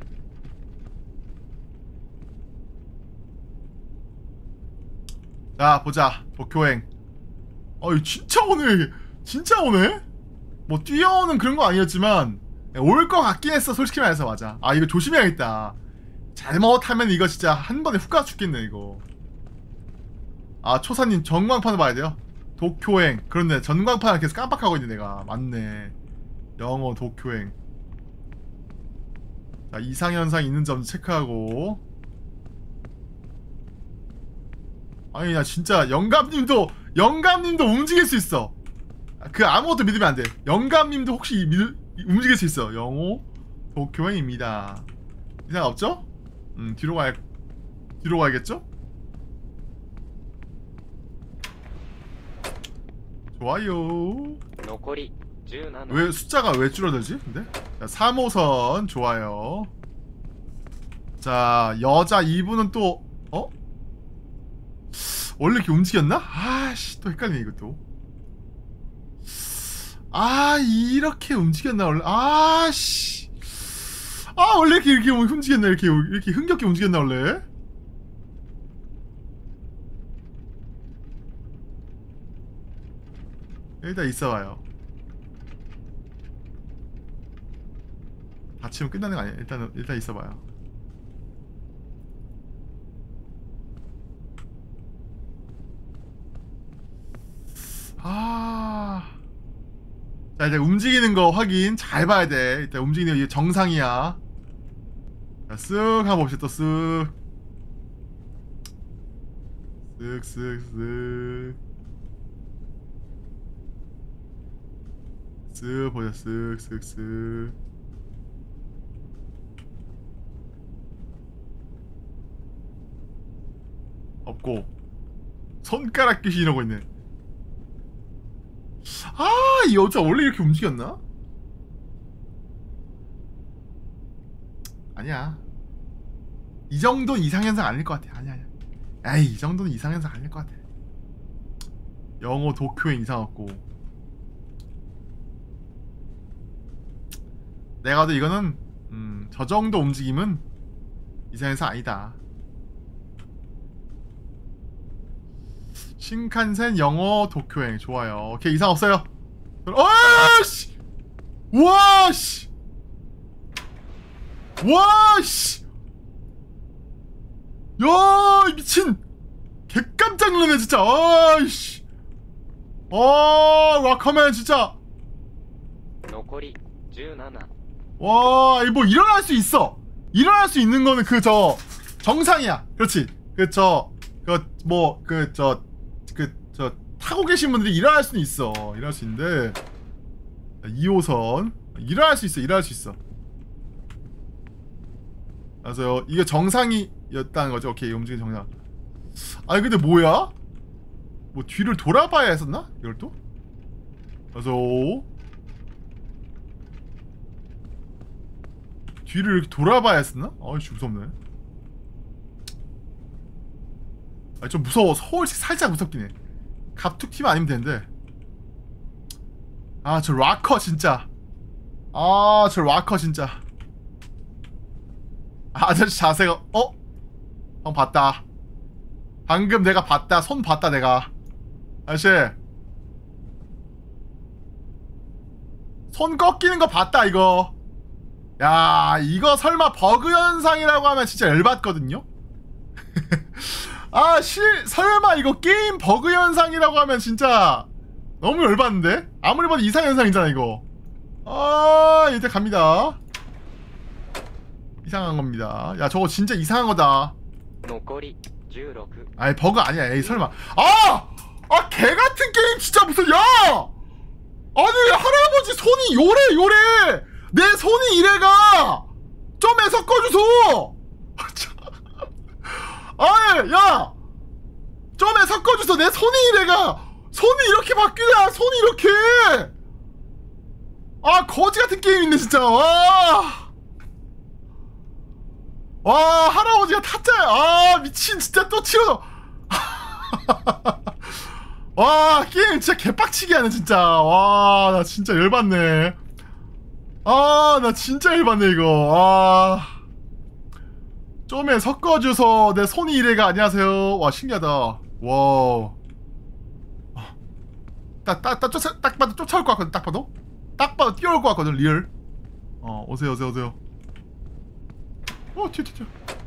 자 보자 도쿄행. 어이 진짜 오네. 진짜 오네? 뭐 뛰어오는 그런 거 아니었지만 올 거 같긴 했어 솔직히 말해서. 맞아. 아 이거 조심해야겠다. 잘못하면 이거 진짜 한 번에 훅 가 죽겠네 이거. 아 초사님 전광판을 봐야 돼요. 도쿄행. 그렇네 전광판을 계속 깜빡하고 있네 내가. 맞네 영어 도쿄행. 자 이상현상 있는 점 체크하고. 아니 나 진짜 영감님도 영감님도 움직일 수 있어. 그 아무것도 믿으면 안 돼. 영감님도 혹시 믿, 움직일 수 있어. 영어 도쿄행입니다. 이상 없죠? 음 뒤로 가야 뒤로 가야겠죠? 좋아요. 왜 숫자가 왜 줄어들지? 근데? 자, 삼 호선 좋아요. 자 여자 이 부는 또 어? 원래 이렇게 움직였나? 아씨 또 헷갈리네 이것도. 아 이렇게 움직였나 원래? 아씨 아 원래 이렇게 이렇게 움직였나 이렇게 이렇게 흥겹게 움직였나 원래? 일단 있어봐요. 다치면 끝나는 거 아니야? 일단 일단 있어봐요. 아. 자 이제 움직이는 거 확인 잘 봐야 돼. 일단 움직이는 거 이게 정상이야. 자 쓱 한번 봅시다. 또 쓱 쓱쓱쓱 쓱 보자. 쓱쓱쓱 없고 손가락 귀신 이러고 있네. 아, 이 여자 원래 이렇게 움직였나? 아니야. 이 정도는 이상현상 아닐 것 같아. 아니야, 아니야. 에이, 이 정도는 이상현상 아닐 것 같아. 영어 도쿄행 이상 없고. 내가 봐도 이거는 음, 저 정도 움직임은 이상현상 아니다. 신칸센 영어 도쿄행 좋아요. 오케이 이상 없어요. 아씨, 와씨, 와씨, 야 미친, 개 깜짝 놀라네 진짜. 아이씨, 아 락커맨 진짜. 와, 뭐 일어날 수 있어. 일어날 수 있는 거는 그 저 정상이야. 그렇지. 그 저 그 뭐 그 저 그 저 타고 계신 분들이 일어날 수는 있어. 일어날 수 있는데 이 호선 일어날 수 있어. 일어날 수 있어. 그래서 이게 정상이었다는 거죠. 오케이 움직임 정상. 아니 근데 뭐야? 뭐 뒤를 돌아봐야 했었나? 이걸 또? 그래서 뒤를 이렇게 돌아봐야 했었나? 아이씨 무섭네. 아 좀 무서워. 서울식 살짝 무섭긴 해. 갑툭 튀면 아니면 되는데. 아 저 락커 진짜. 아 저 락커 진짜. 아저씨 자세가 어? 형 봤다. 방금 내가 봤다. 손 봤다 내가. 아저씨 손 꺾이는 거 봤다 이거. 야 이거 설마 버그 현상이라고 하면 진짜 열받거든요. 아 실 설마 이거 게임 버그 현상이라고 하면 진짜 너무 열받는데? 아무리 봐도 이상 현상이잖아 이거. 아 이제 갑니다. 이상한 겁니다. 야 저거 진짜 이상한 거다. 아니 버그 아니야. 에이 설마. 아! 아 개같은 게임 진짜 무슨. 야! 아니 할아버지 손이 요래 요래. 내 손이 이래가. 점에 섞어주소. 아이 야! 점에 섞어주소. 내 손이 이래가. 손이 이렇게 바뀌냐. 손이 이렇게. 아 거지같은 게임 있네 진짜. 와. 와 할아버지가 타짜야. 아 미친 진짜 또 치러져. 와 게임 진짜 개빡치게 하네 진짜. 와 나 진짜 열받네. 아 나 진짜 열받네 이거. 아 좀에 섞어줘서 내 손이 이래가. 안녕하세요. 와 신기하다. 와 딱 딱 딱 쫓아 딱 봐도 쫓아올 것 같거든. 딱 봐도 딱 봐도 뛰어올 것 같거든 리얼. 어 오세요 오세요 오세요. 어 튀어 튀어.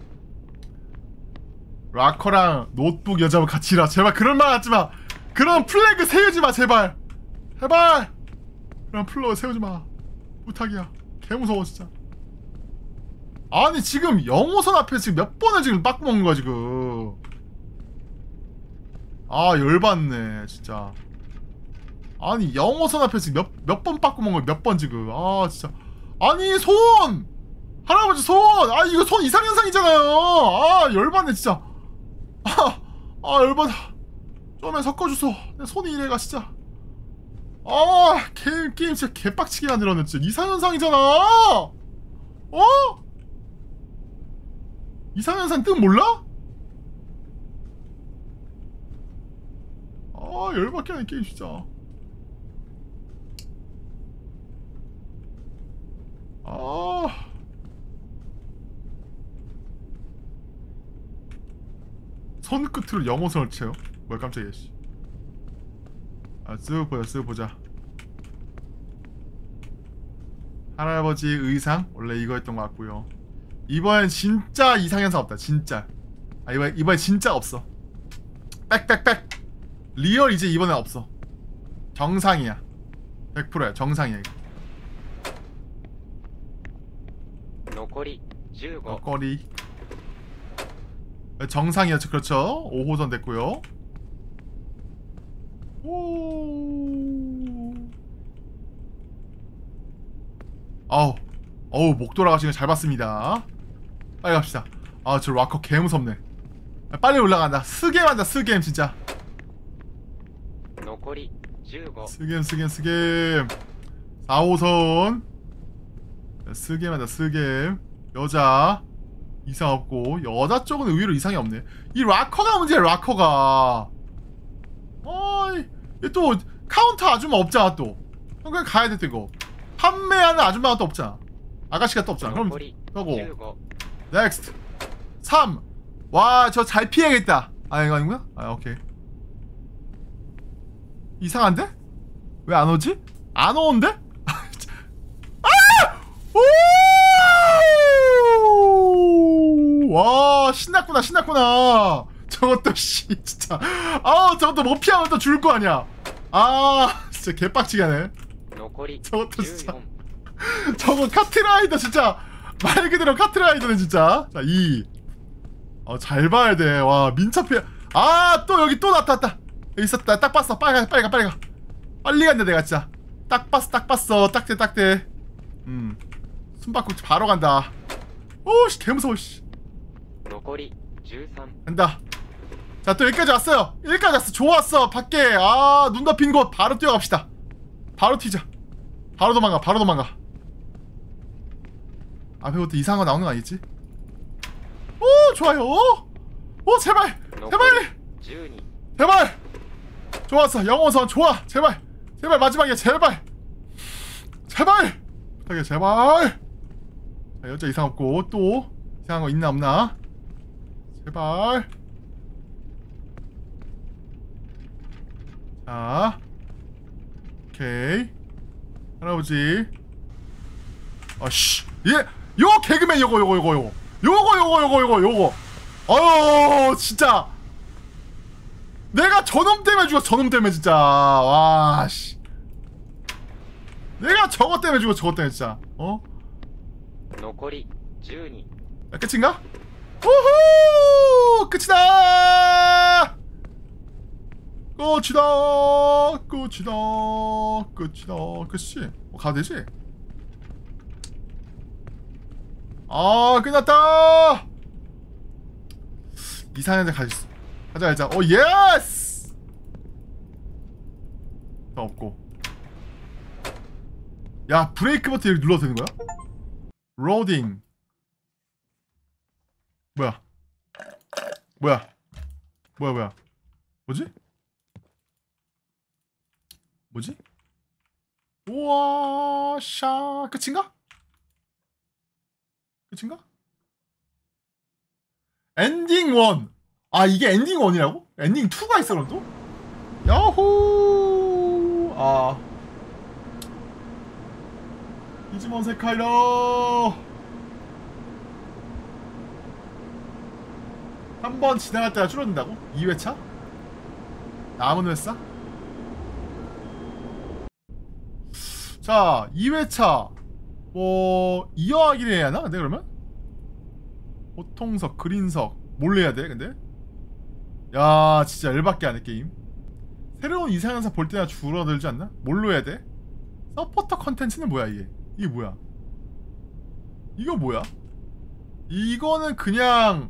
락커랑 노트북 여자분 같이라. 제발 그런 말 하지마. 그런 플래그 세우지마 제발. 제발 그런 플래그 세우지마. 부탁이야. 개무서워 진짜. 아니 지금 영호선 앞에 지금 몇 번을 지금 빠꾸 먹는 거야 지금. 아 열받네 진짜. 아니 영호선 앞에 지금 몇 몇 번 빠꾸 먹은 거야. 몇 번 지금. 아 진짜. 아니 손! 할아버지 손! 아 이거 손 이상현상이잖아요. 아 열받네 진짜. 아, 아 열받아. 좀에 섞어줬어. 내 손이 이래가 진짜. 아 게임 게임 진짜 개빡치게 만들었네 진짜. 이상현상이잖아. 어? 이상현상 뜻 몰라? 아 열받게 하는 게임 진짜. 아 손끝으로 영호선을 채요? 뭐야 깜짝이야 씨. 아 쓱 보자 쓱 보자. 할아버지 의상 원래 이거였던 것 같고요. 이번엔 진짜 이상현상 없다 진짜. 아 이번 이번엔 진짜 없어. 빽빽빽 리얼 이제 이번엔 없어. 정상이야. 백 퍼센트야 정상이야 이거. 너거리 정상이었죠. 그렇죠. 오 호선 됐고요. 오. 아우 어우 목 돌아가시는 거 잘 봤습니다. 빨리 갑시다. 아 저 락커 개무섭네. 빨리 올라간다. 스겜 한다 스겜 진짜. 스겜 스겜 스겜. 사 호선 스겜 한다 스겜. 여자 이상 없고 여자 쪽은 의외로 이상이 없네. 이 락커가 문제야 락커가. 어이 또 카운터 아줌마 없잖아 또. 그냥 가야 돼 또 이거. 판매하는 아줌마가 또 없잖아. 아가씨가 또 없잖아. 그럼 저거 넥스트 삼. 와 저 잘 피해야겠다. 아 이거 아닌가? 아 오케이. 이상한데? 왜 안 오지? 안 오는데? 아! 오! 와 신났구나 신났구나. 저것도 씨 진짜. 아 저것도 못 피하면 또 죽을 거 아니야. 아 진짜 개빡치게 하네. 저것도 진짜. 저거 카트라이더 진짜 말 그대로 카트라이더네 진짜. 자 이. 어 잘 봐야 돼. 와 민첩해. 아 또 여기 또 나타났다. 여기 있었다. 딱 봤어. 빨리 가 빨리 가 빨리 가. 빨리 간다 내가 진짜. 딱 봤어 딱 봤어. 딱대 딱대. 음 숨바꼭질 바로 간다. 오씨 개무서워 씨. 간다. 자 또 여기까지 왔어요. 여기까지 왔어. 좋았어. 밖에 아 눈 덮인 곳 바로 뛰어갑시다. 바로 튀자. 바로 도망가 바로 도망가. 앞에부터 이상한 거 나오는 거 아니겠지? 오 좋아요. 오 제발 제발 제발. 좋았어. 영호선 좋아. 제발 제발 마지막이야. 제발 제발 부탁해 제발. 자 여자 이상 없고 또 이상한 거 있나 없나? 제발. 자 오케이 할아버지. 아씨 예 요 개그맨 요거 요거 요거 요거 요거 요거 요거 요거 요거 아유 진짜 내가 저놈 때문에 죽었어. 저놈 때문에 진짜. 와씨 내가 저것 때문에 죽었어. 저것 때문에 진짜. 어? 야, 끝인가? 우후 끝이다. 끝이다 끝이다 끝이다 끝이 뭐 가도 되지? 아 끝났다. 이상한 데 가졌어. 가자 가자. 오 예스. 더 없고. 야 브레이크 버튼 이렇게 눌러도 되는 거야? 로딩. 뭐야 뭐야 뭐야 뭐야 뭐지? 뭐지? 우와 샤 끝인가? 끝인가? 엔딩 일. 아 이게 엔딩 일이라고? 엔딩 이가 있어 그럼 또? 야호. 아 디지몬 세카이로 한 번 지나갈 때가 줄어든다고? 이 회차? 남은 회차? 자 이 회차 뭐 이어하기를 해야 하나? 근데 그러면? 보통석, 그린석 뭘 해야 돼 근데? 야 진짜 열받게 하네 게임. 새로운 이상현상 볼 때나 줄어들지 않나? 뭘로 해야 돼? 서포터 컨텐츠는 뭐야 이게? 이게 뭐야? 이거 뭐야? 이거는 그냥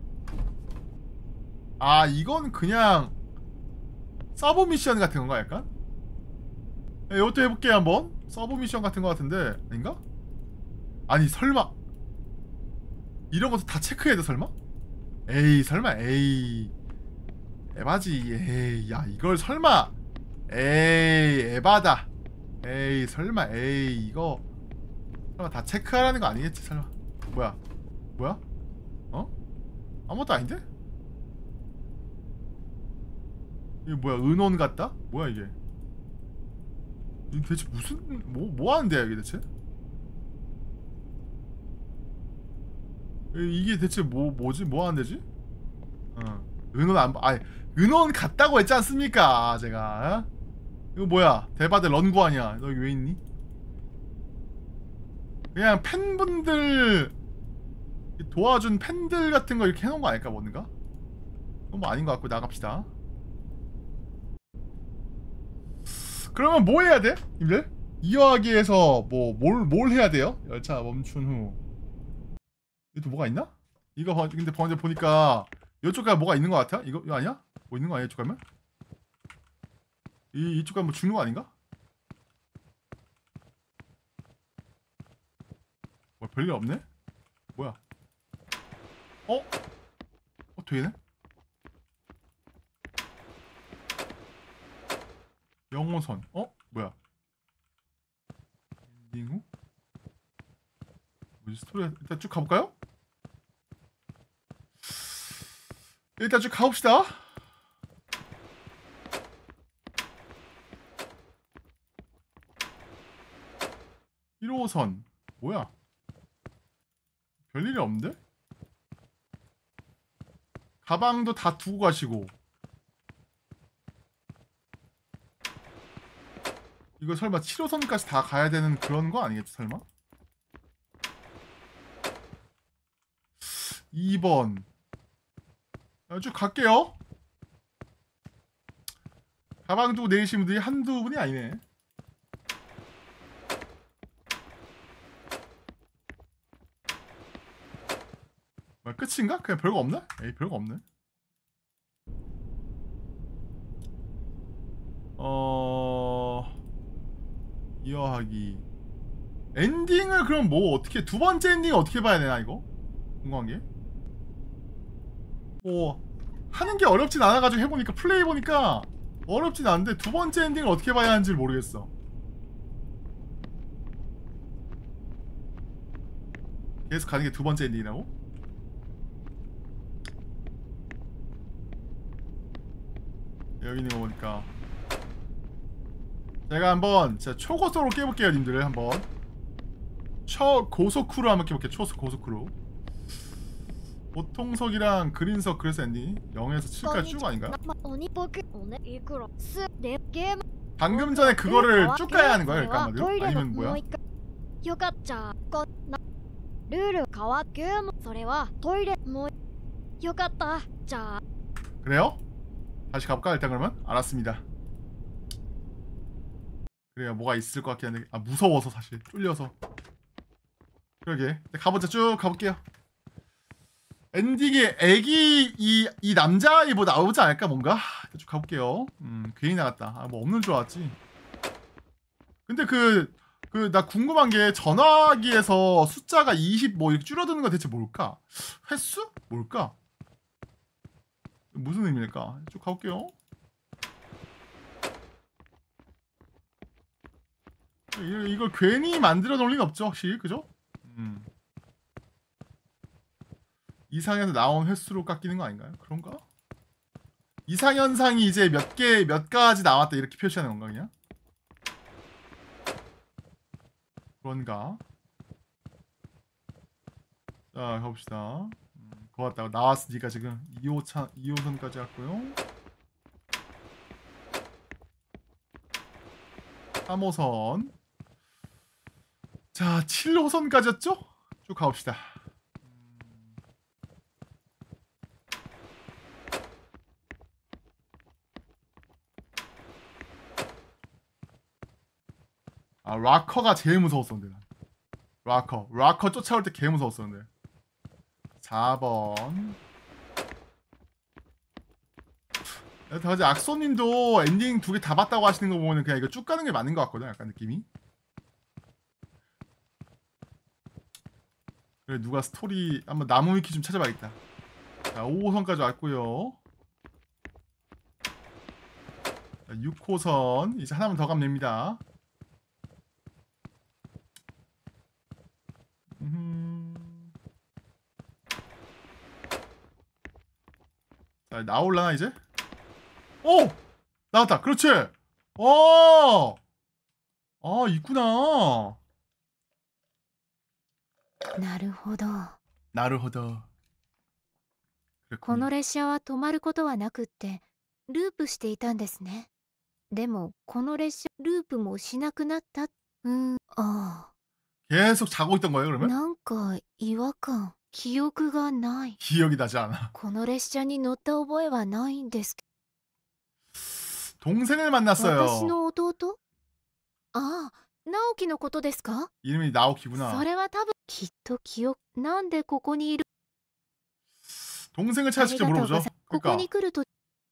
아 이건 그냥 서브 미션 같은 건가 약간? 네, 이것도 해볼게요 한번. 서브 미션 같은 거 같은데 아닌가? 아니 설마 이런 것도 다 체크해야 돼 설마? 에이 설마 에이 에바지. 에이 야 이걸 설마 에이 에바다. 에이 설마 에이 이거 설마 다 체크하라는 거 아니겠지 설마. 뭐야 뭐야? 어? 아무것도 아닌데? 이게 뭐야 은원 같다? 뭐야 이게? 이게 대체 무슨 뭐 뭐 하는 데야 이게 대체? 이게 대체 뭐 뭐지 뭐 하는 데지? 어 은원 안 아니 은원 같다고 했지 않습니까 제가? 어? 이거 뭐야 대바대 런구 아니야? 너 여기 왜 있니? 그냥 팬분들 도와준 팬들 같은 거 이렇게 해놓은 거 아닐까 뭔가? 그건 뭐 아닌 것 같고 나갑시다. 그러면 뭐 해야 돼? 님들? 이어하기에서 뭐 뭘 뭘 해야 돼요? 열차 멈춘 후. 이거 또 뭐가 있나? 이거 봐, 근데 먼저 보니까 이쪽 가면 뭐가 있는 것 같아? 이거 이거 아니야? 뭐 있는 거 아니야 이쪽 가면? 이 이쪽 가면 뭐 죽는 거 아닌가? 뭐 별일 없네? 뭐야? 어? 어 되네? 영호선. 어? 뭐야? 엔딩 후? 뭐지 스토리 일단 쭉 가볼까요? 일단 쭉 가봅시다. 일 호선 뭐야? 별일이 없는데? 가방도 다 두고 가시고 이거 설마 칠 호선까지 다 가야 되는 그런 거 아니겠지 설마? 이 번 쭉 갈게요. 가방 두고 내리신 분들이 한두 분이 아니네. 뭐야 끝인가? 그냥 별거 없나? 에이 별거 없네. 어... 이어하기 엔딩을 그럼 뭐 어떻게 두 번째 엔딩 어떻게 봐야 되나 이거? 궁금한 게. 뭐 하는 게 어렵진 않아가지고 해보니까 플레이 보니까 어렵진 않은데 두 번째 엔딩을 어떻게 봐야 하는지 모르겠어. 계속 가는 게 두 번째 엔딩이라고? 여기 있는 거 보니까 제가 한번 진짜 초고속으로 깨볼게요 님들. 한번 초고속으로 한번 깨볼게요. 초고속으로. 보통석이랑 그린석 그래서 엔딩 영에서 칠까지 쭉 아닌가요? 방금 전에 그거를 쭉 가야 하는 거예요? 그러니까 한마디로? 아니면 뭐야? よかったこなルール変わっゲームそれはトイレもよかったじゃあ 그래요? 다시 가볼까 일단 그러면? 알았습니다. 그래요 뭐가 있을 것 같긴 한데 아 무서워서 사실 쫄려서 그러게 가보자 쭉 가볼게요. 엔딩에 애기 이, 이 남자아이 뭐 나오지 않을까 뭔가? 쭉 가볼게요. 음 괜히 나갔다. 아 뭐 없는 줄 알았지. 근데 그 그 나 궁금한 게 전화기에서 숫자가 이십 뭐 이렇게 줄어드는 거 대체 뭘까? 횟수? 뭘까? 무슨 의미일까? 쭉 가볼게요. 이걸, 이걸 괜히 만들어 놓을 리는 없죠 확실히 그죠? 음. 이상에서 나온 횟수로 깎이는 거 아닌가요? 그런가? 이상현상이 이제 몇 개, 몇 가지 나왔다 이렇게 표시하는 건가 그냥? 그런가? 자 가봅시다. 음, 그거 같다고 나왔으니까 지금 이 호차, 이 호선까지 왔고요. 삼 호선. 자 칠 호선까지 왔죠? 쭉 가봅시다. 아 락커가 제일 무서웠었는데 난. 락커 락커 쫓아올 때 개 무서웠었는데. 사 번. 다들 악소님도 엔딩 두 개 다 봤다고 하시는 거 보면 그냥 이거 쭉 가는 게 맞는 것 같거든 약간 느낌이. 그래 누가 스토리 한번 나무 위키 좀 찾아봐야겠다. 자 오 호선까지 왔고요. 자, 육 호선 이제 하나만 더 가면 됩니다. 음... 자 나올라나 이제? 오! 나왔다 그렇지! 어! 아 있구나. なるほど。 나르호도. この列車は止まることはなくってループしていたんですね。でもこの列車ループもしなくなった。うーん、ああ。 계속 자고 있던 거예요 그러면? なんか違和感、記憶がない。 기억이 나지 않아. この列車に乗った覚えはないんですけ 동생을 ど。 만났어요. 私の弟？ああ、直樹のことですか？ 이름이 나오키구나. それは多分きっと記憶。なんでここにいる？ 동생을 찾을 때 물어보죠. ここに 그러니까 来ると。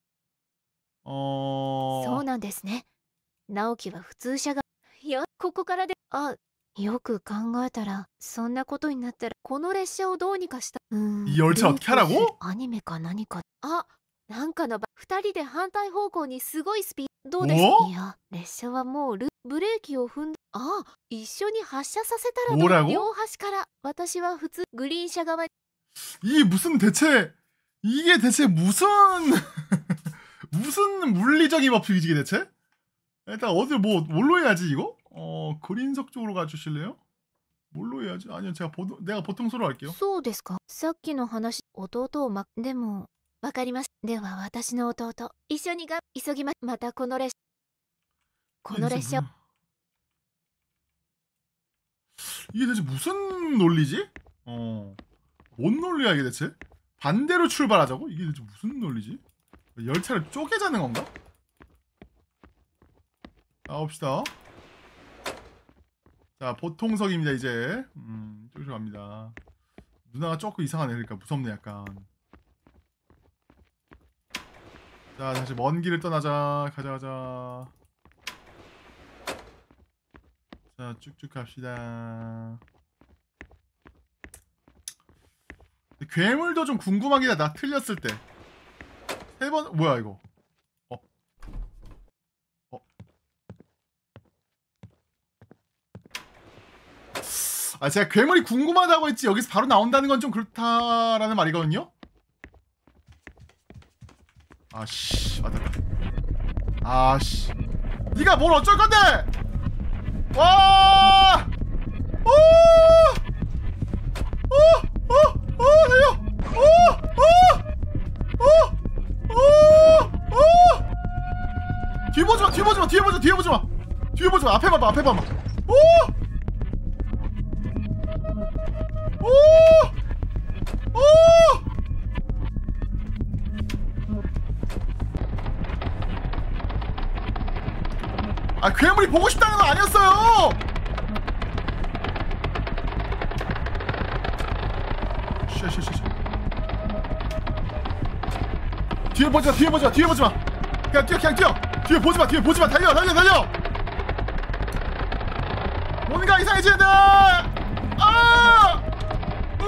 어... そうなんですね。直樹は普通車が。いや、ここからで。あ、よく考えたら、そんなことになったら、この列車をどうにかした。うーん。 이 열차 어떻게 하라고? アニメか何か。あ、なんかのば、二人で反対方向にすごいスピード。どうですか？いや、列車はもうルブレーキを踏んだ。あ、一緒に発車させたらどう？ 뭐라고? 両端から。私は普通グリーン車側に。 이게 무슨 대체 이게 대체 무슨 무슨 물리적인 법칙이지 이게 대체? 일단 어디 뭐 뭘로 해야지 이거? 어 그린석 쪽으로 가주실래요? 뭘로 해야지? 아니요 제가 보, 내가 보통수로 할게요. そうですか。さっきの話、弟をま、でも、わかります。では私の弟、一緒にが、急ぎま、またこの列、この列車、 이게 대체 무슨 논리지? 어, 뭔 논리야 이게 대체? 반대로 출발하자고? 이게 대체 무슨 논리지? 열차를 쪼개자는 건가? 나옵시다. 자, 보통석입니다 이제. 음, 이쪽으로 갑니다. 누나가 조금 이상하네. 그러니까 무섭네 약간. 자, 다시 먼 길을 떠나자. 가자 가자. 자, 쭉쭉 갑시다. 괴물도 좀 궁금하긴 하다. 틀렸을 때. 세 번, 뭐야, 이거. 어. 어. 아, 제가 괴물이 궁금하다고 했지, 여기서 바로 나온다는 건 좀 그렇다라는 말이거든요? 아씨, 맞다. 아씨. 니가 뭘 어쩔 건데! 와! 오! 오! 오! 오! 달려! 오! 오! 오! 오! 오! 뒤에 보지 마! 뒤에 보지 마! 뒤에 보지 마! 뒤에 보지 마! 뒤에 보지 마! 앞에 봐봐! 앞에 봐봐! 오! 오! 오! 아, 괴물이 보고 싶다는 건 아니었어요! 쉬쉬쉬쉬. 뒤에 보지마, 뒤에 보지마, 뒤에 보지마! 그냥 뛰어, 그냥 뛰어! 뒤에 보지마, 뒤에 보지마! 달려, 달려, 달려! 뭔가 이상해지는다! 아! 으!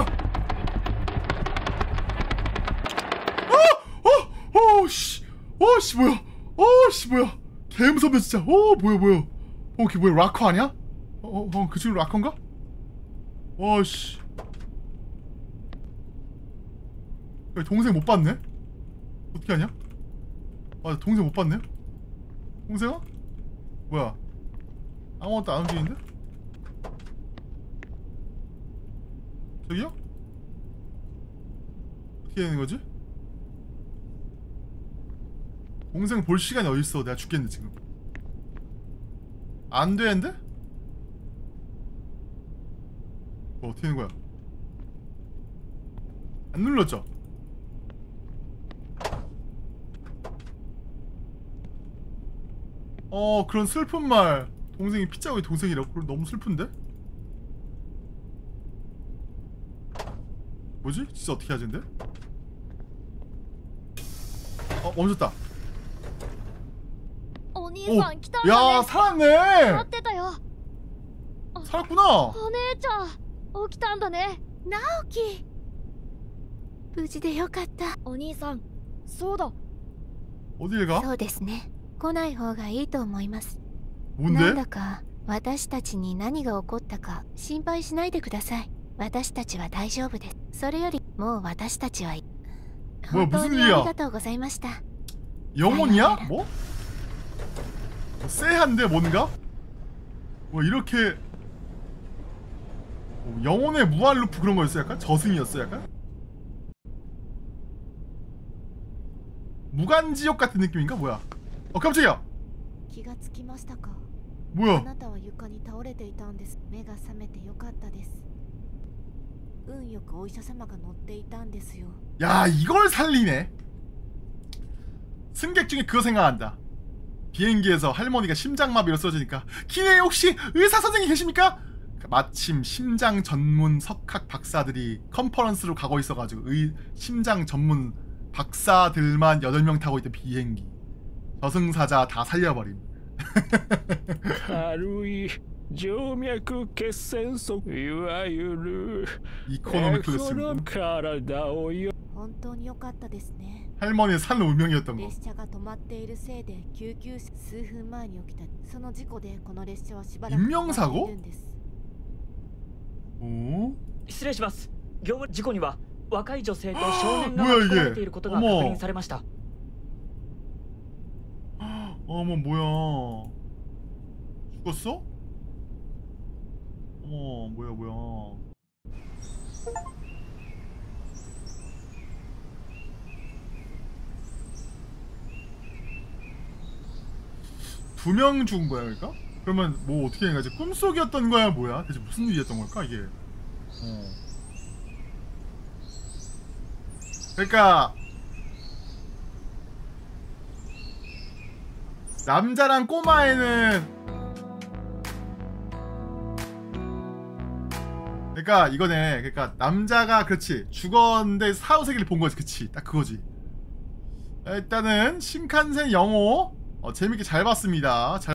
어! 어! 어! 씨! 어! 씨, 뭐야! 어! 씨, 뭐야! 개 무섭네 진짜. 오, 뭐야 뭐야. 어, 그게 뭐야, 락커 아니야? 어, 어, 어, 그 친구 락커인가? 어씨. 동생 못 봤네? 어떻게 하냐? 아, 동생 못 봤네? 동생아? 뭐야? 아무것도 안 움직이는데? 저기요? 어떻게 되는 거지? 동생 볼 시간이 어딨어. 내가 죽겠네 지금. 안 되는데? 뭐 어떻게 되는 거야? 안 눌렀죠? 어, 그런 슬픈 말. 동생이 피자고의 동생이라고? 그럼 너무 슬픈데? 뭐지? 진짜 어떻게 하진데? 어, 멈췄다. 오兄さん来たんだ 야, ね 살았네! 待ってたよ 살았구나! お姉ちゃん起きたんだね直樹無事でよかった。 お兄さんそうだ 어딜 가? そうですね。来ない方がいいと思います。なん 뭔데? だか私たちに何が起こったか心配しないでください。私たちは大丈夫です。それよりもう私たちはもう本当に 무슨 일이야? ありがとうございました。 영혼이야? 뭐? 쎄한데 뭔가? 뭐 이렇게 뭐 영혼의 무한 루프 그런 거였어 약간? 저승이었어 약간? 무간지옥 같은 느낌인가? 뭐야? 어, 깜짝이야! 気がつきましたか。あ 뭐야? なたは床に倒れていたんです。目が覚めてよかったです。運よくお医者様が乗っていたんですよ。 야, 이걸 살리네. 승객 중에 그거 생각한다. 비행기에서 할머니가 심장마비로 쓰러지니까 기내에 혹시 의사 선생님 계십니까? 마침 심장 전문 석학 박사들이 컨퍼런스로 가고 있어가지고 의, 심장 전문 박사들만 여덟 명 타고 있던 비행기. 저승사자 다 살려버림. 軽い静脈血栓塞いわゆる 이코노믹 こ 클래스. の体をよ本当に良かったですね。 할머니의 산 운명이었던 거. 列車が止まっているせいで救急車数分前に起きた。その事故でこの列車はしばらく止まっているんです。 오? 失礼します。業務事故には若い女性と少年が 뭐야 巻き込まれ 이게? ていることが確 어머. 認されました。 어머, 뭐야? 죽었어? 어머, 뭐야 뭐야? 두 명 죽은 거야 그러니까? 그러면 뭐 어떻게 된 거지? 꿈속이었던 거야 뭐야? 대체 무슨 일이었던 걸까 이게? 어. 그러니까 남자랑 꼬마애는 그러니까 이거네. 그러니까 남자가 그렇지 죽었는데 사후세계를 본 거지. 그치 딱 그거지. 일단은 신칸센 영호 어, 재밌게 잘 봤습니다. 잘